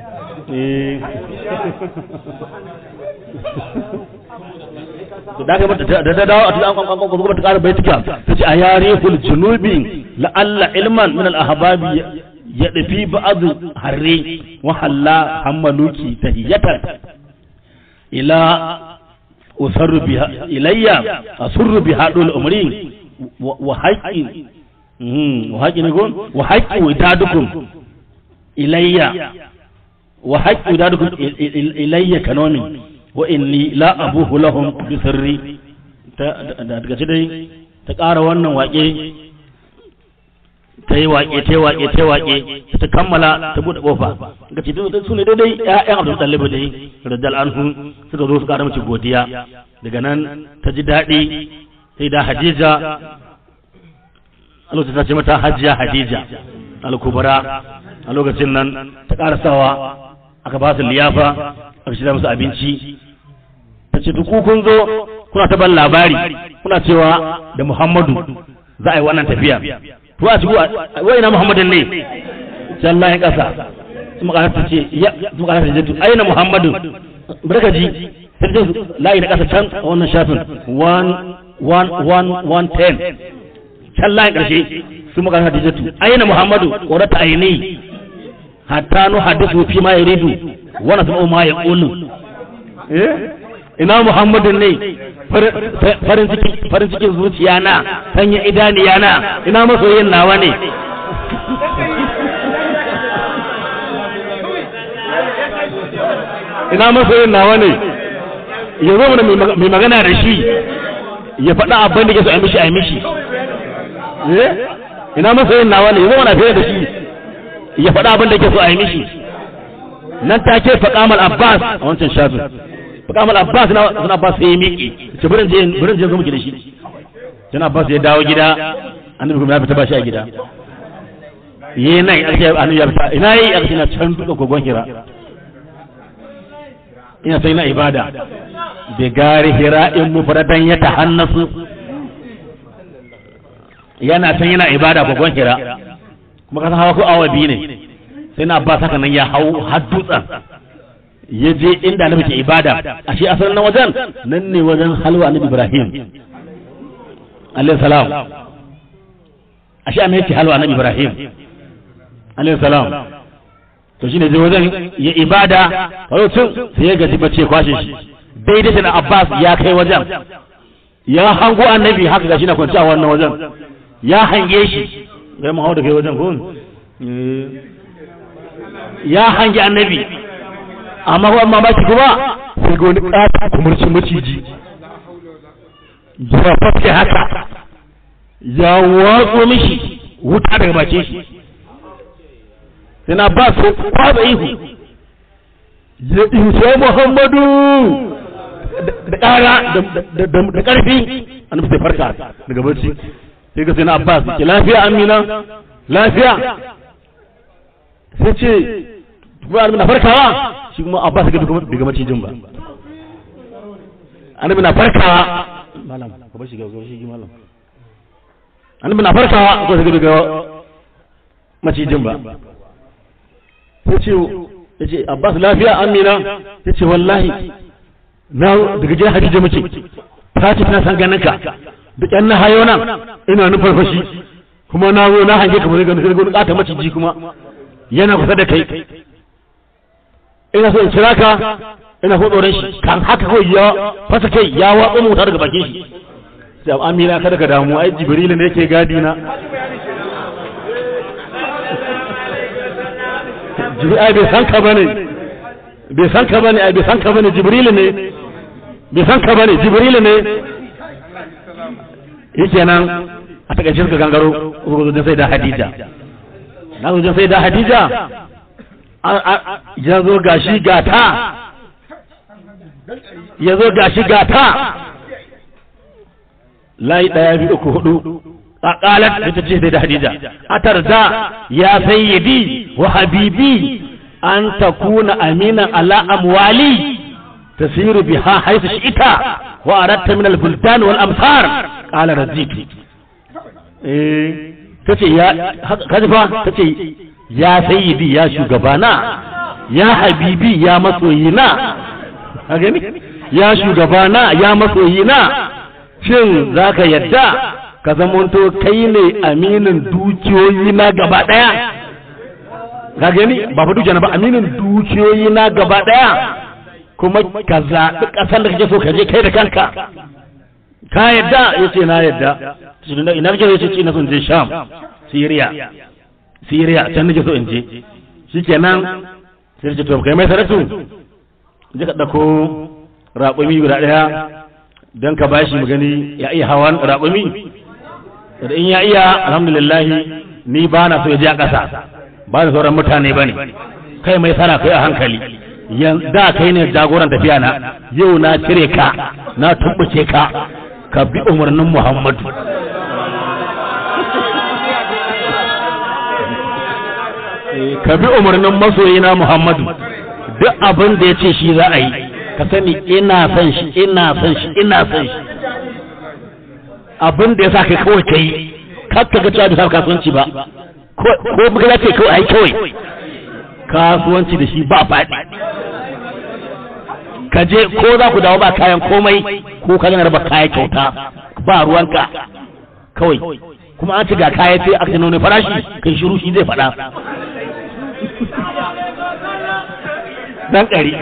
da ga mata da dawo a cikin an ta ƙara baitika tace a yarihul junubi la'alla ilman min al-ahbabi ya dafi ba'd harri wa halla hamaluki tahiyatan ila usarru biha ilayya asurru biha dul umri wa haqqi wa haqqi ne gon wa haqqi witadukum ilayya wa haqqi witadukum ilayya kanoni wa inni la abuhu lahum bi sirri daga ci dai ta ƙara wannan waƙe ta yi waƙe ta kammala ta buɗe ƙofa ga ce su ne daidai ƴaƴan Abdul Muttalib dai radiyallahu anhu suka zo su ƙara mace godiya daga nan ta ji daɗi sai da Hadija a lokacin ta ce mata Hajiya Hadija al-Kubra a lokacin nan ta ƙara sawa aka ba su liyafa aka shirya musu abinci ta ce duk kun zo kuna ta ban labari kuna cewa da Muhammadu za a yi wannan tafiya to a cikin wai ina Muhammadin ne sai Allah ya kasa su magana ta ce ya su magana ta ce aina Muhammadu barka ji sai ta layi na kasa can a wannan shafin 110 can layi karshe su magana ta ce aina Muhammadu qurata aini hatta nu hadithu fi ma yuridu wa nasma'u ma yaqulu ina Muhammadin ne farin cikin zuciya na sanya idaniya na ina masoyin nawa ne ina masoyin nawa ne ya zo mana mai magana da shi ya faɗa abin da ke so a mishi ina masoyin nawa ne ya zo mana fiye da shi ya faɗa abin da ke so a yi mishi nan take faƙamal Abbas a wancan shafin faƙamal Abbas na Abbas sai ya miƙe ce burin je zo muke da shi sai Abbas ya dawo gida annabi kuma ya fita ba shi a gida yi nan annabi ya fita ina yi a na can duka kogon Hira ina sai na ibada bi gari Hira in mufradan ya tahannasu yana san yana ibada kogon Hira kuma kasan hawa ko awa biyu ne sai na Abbas haka nan ya hau har dutsen ya je inda annabi ke ibada ashe asalin nan wajen nan ne wajen halwa annabi Ibrahim alayhi salam ashe an yake halwa annabi Ibrahim alayhi salam to shine je wajen ya ibada lokacin sai ya gaji bace kwashe shi daidai da Abbas ya kai wajen ya hango annabi haka gashi na kwance a wannan wajen ya hange shi sai mu hawo da kai wajen ko ya hange annabi amma ko mamaki kuma sai ga wani ƙata kumurcin maciji ya fafe haka ya watso mishi wuta daga bakin shi sai na ba su kwaba ihu ya isa Muhammadu da ƙara da ƙarfi annabi sai farka daga bacci sai ga sai na Abbas ke lafiya Amina lafiya sai ce kuma annabi na farkawa shi kuma Abbas ga bai ga macijin ba annabi na farkawa malam ka bar shi ga shi malam annabi na farkawa ko sai ga macijin ba sai ce yace Abbas lafiya Amina yace wallahi na daga gidan Hadija muke ta ce tana san ganin ka duk yan na hayo nan ina nufar fashi kuma na zo na hange kamar ga sai ga ta maciji kuma yana kusa da kai ina so in kira ka ina so tsoron shi kan haka kawai ya fasa kai ya watsa mota daga bakin shi sai Amina kada ka damu ai Jibril ne yake gadi na ai bai san ka bane bai san ka bane ai bai san ka bane Jibril ne bai san ka bane Jibril ne yake nan a takaice suka gangaro ko da sai da Hadija na zo sai da Hadija ya zo gashi gata ya zo gashi gata layi 1 2 3 4 a qalat ita ce sai da Hadija atarda ya sayyidi wa habibi an takuna amina ala amwali tasiru biha haythu shi'ta wa aradta min al-buldan wal amsar qala razitu tace ya kaji fa tace ya sayyidi ya shugabana ya habibi ya masoyina a gani ya shugabana ya masoyina shin zaka yadda ka zamanto kai ne aminin dukiyoyi na gaba daya ka gani ba fa dukiya na ba aminin dukiyoyi na gaba daya kuma ka zaɓi ƙasar da kake so ka je kai da kanka ka yadda yace na yadda ina kake yace ina son je Sham Syria can nake so in je shikenan sai ce to kai mai saratu je ka dauko raƙumi guda daya dan ka bashi mu gani ya iya hawan raƙumi da in ya iya alhamdulillah ni ba na so ya je a ƙasa ba da sauran mutane bane kai mai sana kai a hankali da kai ne jagoran tafiya na yau na cire ka na tumbuce ka bi umarnin Muhammadu ka bi umarnin masoyina Muhammadu duk abin da ya ce shi za a yi ka sani ina son shi abin da ya sa kai kawai ka yi kakka ga cewa bisa kasuwanci ba ko buga ce kawai ai kawai kasuwanci da shi ba faɗi ka je ko za ku dawo ba kayan komai ko ka gana raba kayan kyauta ba ruwanka kawai kuma an ci ga kayan sai aka nuna farashi kai shiru shi zai faɗa dan ƙari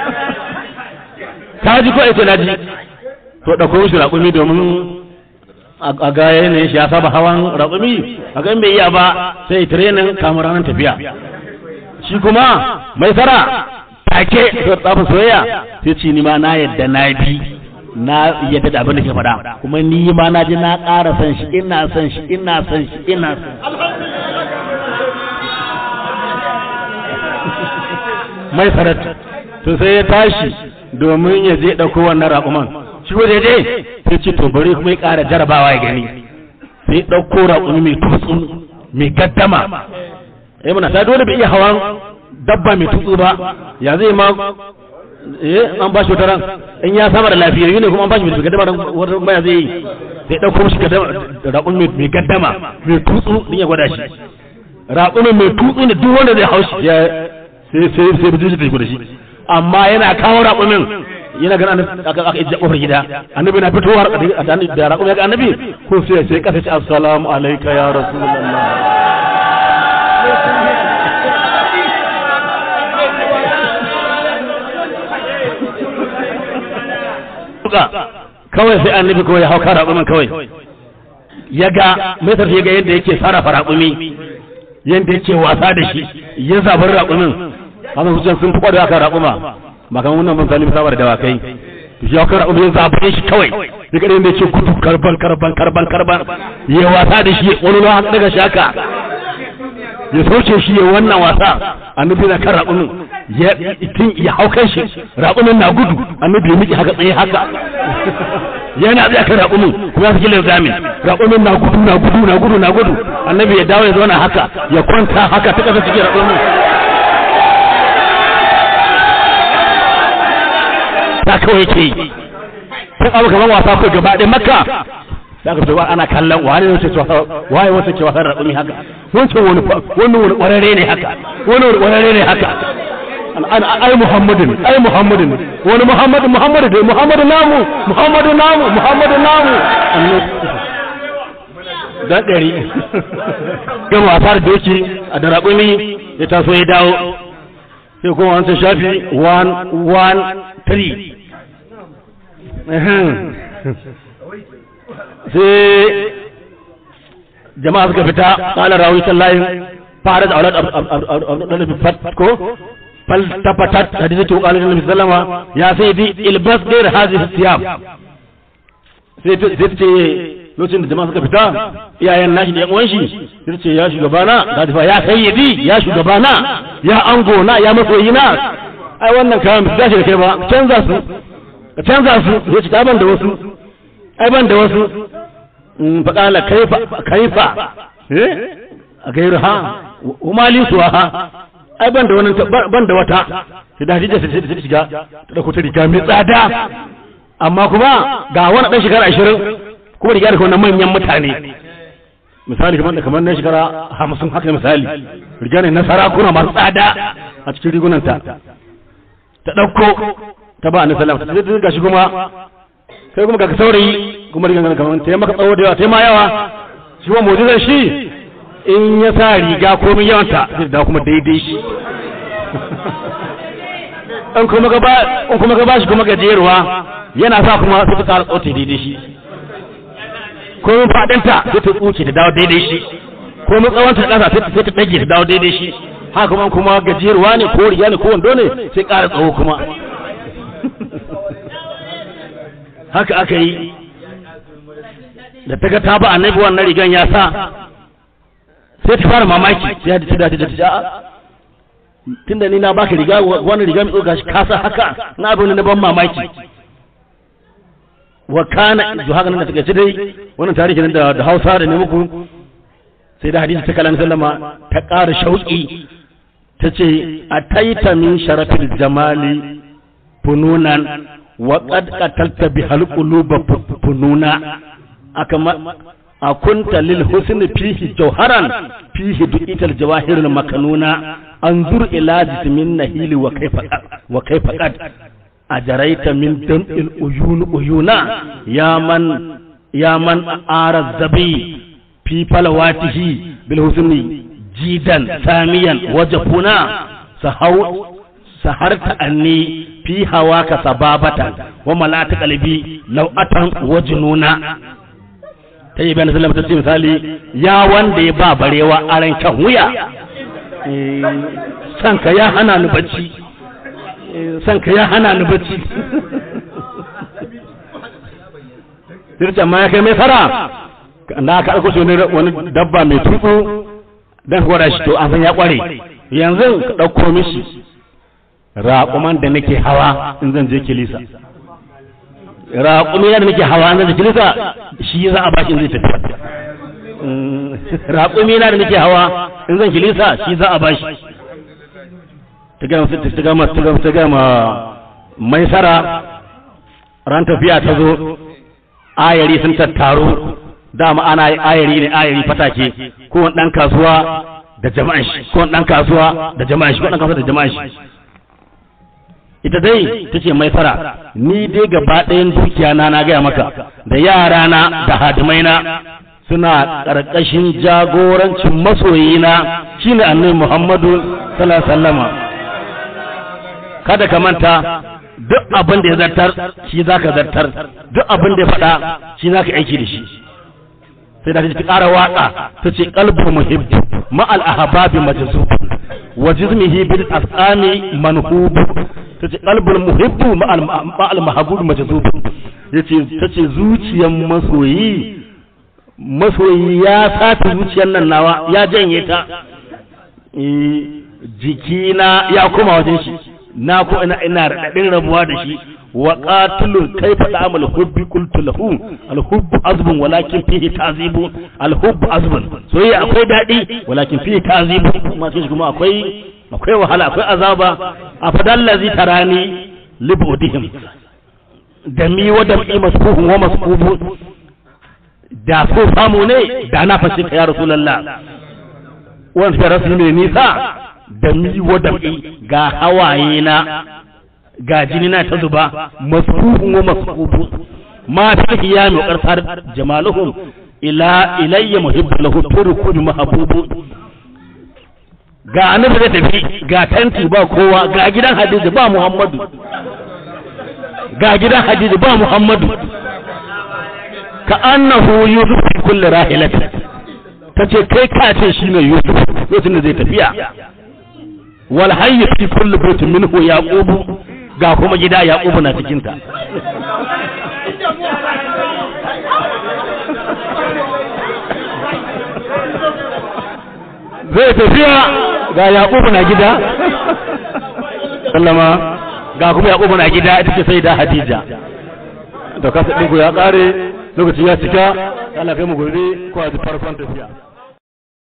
ka ji ko ita na ji to ɗauko shi raƙumi domin a ga yanayin shi ya saba hawan raƙumi a ga bai iya ba sai tirenin kamar ranar tafiya shi kuma mai tsara take to tsafa soyayya sai ci ni ma na yadda na bi na yadda da abin da ke faɗa kuma ni ma na ji na ƙara san shi ina san shi mai sarat to sai ya tashi domin ya je ɗauko wannan raƙuman shi waje je sai ce to bari kuma ya ƙara jarabawa ya gani sai ɗauko raƙumi mai tutsu mai gaddama muna ta dole bai iya hawan dabba mai tutsu ba ya zai ma an ba shi wata ran in ya samar da lafiyar ne kuma an ba shi mai gaddama don wata baya zai yi sai ɗauko shi raƙumi mai gaddama mai tutsu din ya gwada shi raƙumi mai tutsu ne duk wanda zai hau shi sai bijin shi da shi amma yana kawo raƙumin yana gana aka ijja kofar gida annabi na fitowa da raƙumi ga annabi ko sai kasa ce assalamu alayka ya rasulullah kawai sai annabi kawai ya hauka raƙumin kawai ya ga mai tafi ga yadda yake sarrafa raƙumi yadda yake wasa da shi ya zabar raƙumin haka hujjan sun fi kwado aka raƙuma ba kamar wannan ban salim sabar da dawakai to shi ya kara ubin zabe shi kawai da kadai da yake gudu karban ya wasa da shi wani na daga shaka ya soke shi ya wannan wasa annabi na kan raƙumin ya haukan shi raƙumin na gudu annabi ya miki haka tsaye haka yana tsaye kan raƙumin kuma su gilin zamin raƙumin na gudu annabi ya dawo ya zauna haka ya kwanta haka ta kasa cikin raƙumin ta kawai ke yi tun abu kamar wasa ko gaba ɗaya makka da aka fito ana kallon wani waye wata ke wasa da raƙumi haka wancan wani ƙwararre ne haka ai muhammadin wani muhammadu namu dan ɗari gan wasa da doki a da raƙumi ya taso ya dawo sai kuma wancan shafi 113 sai jama'a suka fita kala rawi sallahin fara da aulad ko fal tafatat hadithatu qala nabi sallama ya sayyidi ilbas ghair hadhihi thiyab sai ce lokacin da jama'a suka fita iyayen nashi da yan uwan shi sai ce ya shugabana da ya sayyidi ya shugabana ya ango na ya masoyina ai wannan kayan ba dace da kai ba canza su ka canza su ya ce ban da wasu ai ban da wasu faƙala kaifa a gairu ha umali suwa ha ai ban da wata sai da Hadija sai ta shiga ta dauko ta riga mai tsada amma kuma ga wani dan shekara 20 kuma riga da wannan manyan mutane misali kamar na shekara 50 haka misali riga ne na sarakuna masu tsada a cikin rigunanta ta dauko ta ba annabi sallallahu alaihi wasallam sai ta gashi kuma sai kuma ga saurayi kuma riga kamar ta maka tsawo da yawa ta ma yawa shi wa mu'jizar shi in ya sa riga komai yawanta zai dawo kuma daidai shi in kuma ga ba shi kuma gajeruwa yana sa kuma sai ta tsara tsote daidai shi komai fadinta sai ta tsuke ta dawo daidai shi komai tsawonta ta kasa sai ta dage ta dawo daidai shi haka kuma gajeruwa ne ko riga ne ko wando ne sai ƙara tsawo kuma haka aka yi da ta ga ta ba annabi wannan rigan ya sa sai ta fara mamaki sai ta ta tunda ni na baka riga wani riga mai tsoga shi kasa haka na abin na ban mamaki wa kana to haka nan da take dai wannan tarihi nan da Hausa da ne muku sai da hadisi ta kallan sallama ta ƙara shauki tace ataita min sharafil jamali fununan wa qad qatalta bihal quluba fununa akama akunta lil husni fihi jawharan fihi du'ital jawahirul makanuna anzur ila jismin nahili wa kayfa qad ajaraita min dam'il uyuna ya man ara zabi fi falawatihi bil husni jidan samiyan wajfuna saharta anni fi hawaka sababatan wa malata qalbi law atan wajnuna ta yi bayan sallama ta ce misali ya wanda ya ba barewa aran kan wuya sanka ya hana ni bacci sanka ya hana ni bacci dirce amma ya kai mai fara na ka ɗauko shi wani dabba mai tutsu don gwada shi to an san ya ƙware yanzu ka ɗauko mishi raƙuman da nake hawa in zan je kilisa raƙumi da nake hawa na jikinsa shi za a bashi zai tafi raƙumi na da nake hawa in zan kilisa shi za a bashi ta gama mai sara ran tafiya ta zo ayari sun tattaro dama ana ayari fatake ko wani ɗan kasuwa da jama'an shi ko wani ɗan kasuwa da jama'an shi ko ɗan kasuwa da jama'an shi ita dai ta ce mai fara ni dai gaba ɗayan dukiya na gaya maka da yarana da hadimaina suna ƙarƙashin jagorancin masoyina shine annabi Muhammadu sallallahu alaihi wasallama kada ka manta duk abin da ya zartar shi zaka zartar duk abin da ya faɗa shi zaka aiki da shi sai da ta ƙara waƙa ta ce qalbu muhibb ma al ahbabi majzub wa jismihi bil asqami manhub ta ce qalbul muhibbu ma al mahbub majzub tace zuciyar masoyi ya sata zuciyar nan nawa ya janye ta jikina ya koma wajen shi na ko ina radadin rabuwa da shi wa qatilun kayfa ta'amal hubbi qultu lahu al hubbu azbun walakin fihi ta'zibu al hubbu azbun soyayya akwai dadi walakin fihi ta'zibu kuma sai kuma akwai wahala akwai azaba afadallazi tarani libudihim dami wa dami masfuhun wa masfubu da so samu ne da na fashe ka ya rasulullah wannan sai rasul ne nisa dami wa dami ga hawaye na ga jini na ta zuba masfuhun wa masfubu ma fi ya mi qarsar jamaluhum ilayya muhibbu lahu turku mahbubu ga annabi da tafi ga tanti ba kowa ga gidan hadisi ba Muhammadu ga gidan hadisi ba Muhammadu ka annahu yusuf fi kulli rahilatin tace kai ka ce shine yusuf lokacin da zai tafiya wal hayy fi kulli baytin minhu yaqubu ga kuma gida yaqubu na cikin ta zai tafiya ga yaqubu na gida sallama ga kuma Yakubu na gida ita ce sai da Hadija to kasa ɗinku ya ƙare lokaci ya cika Allah kai mu gobe ko a farkon tafiya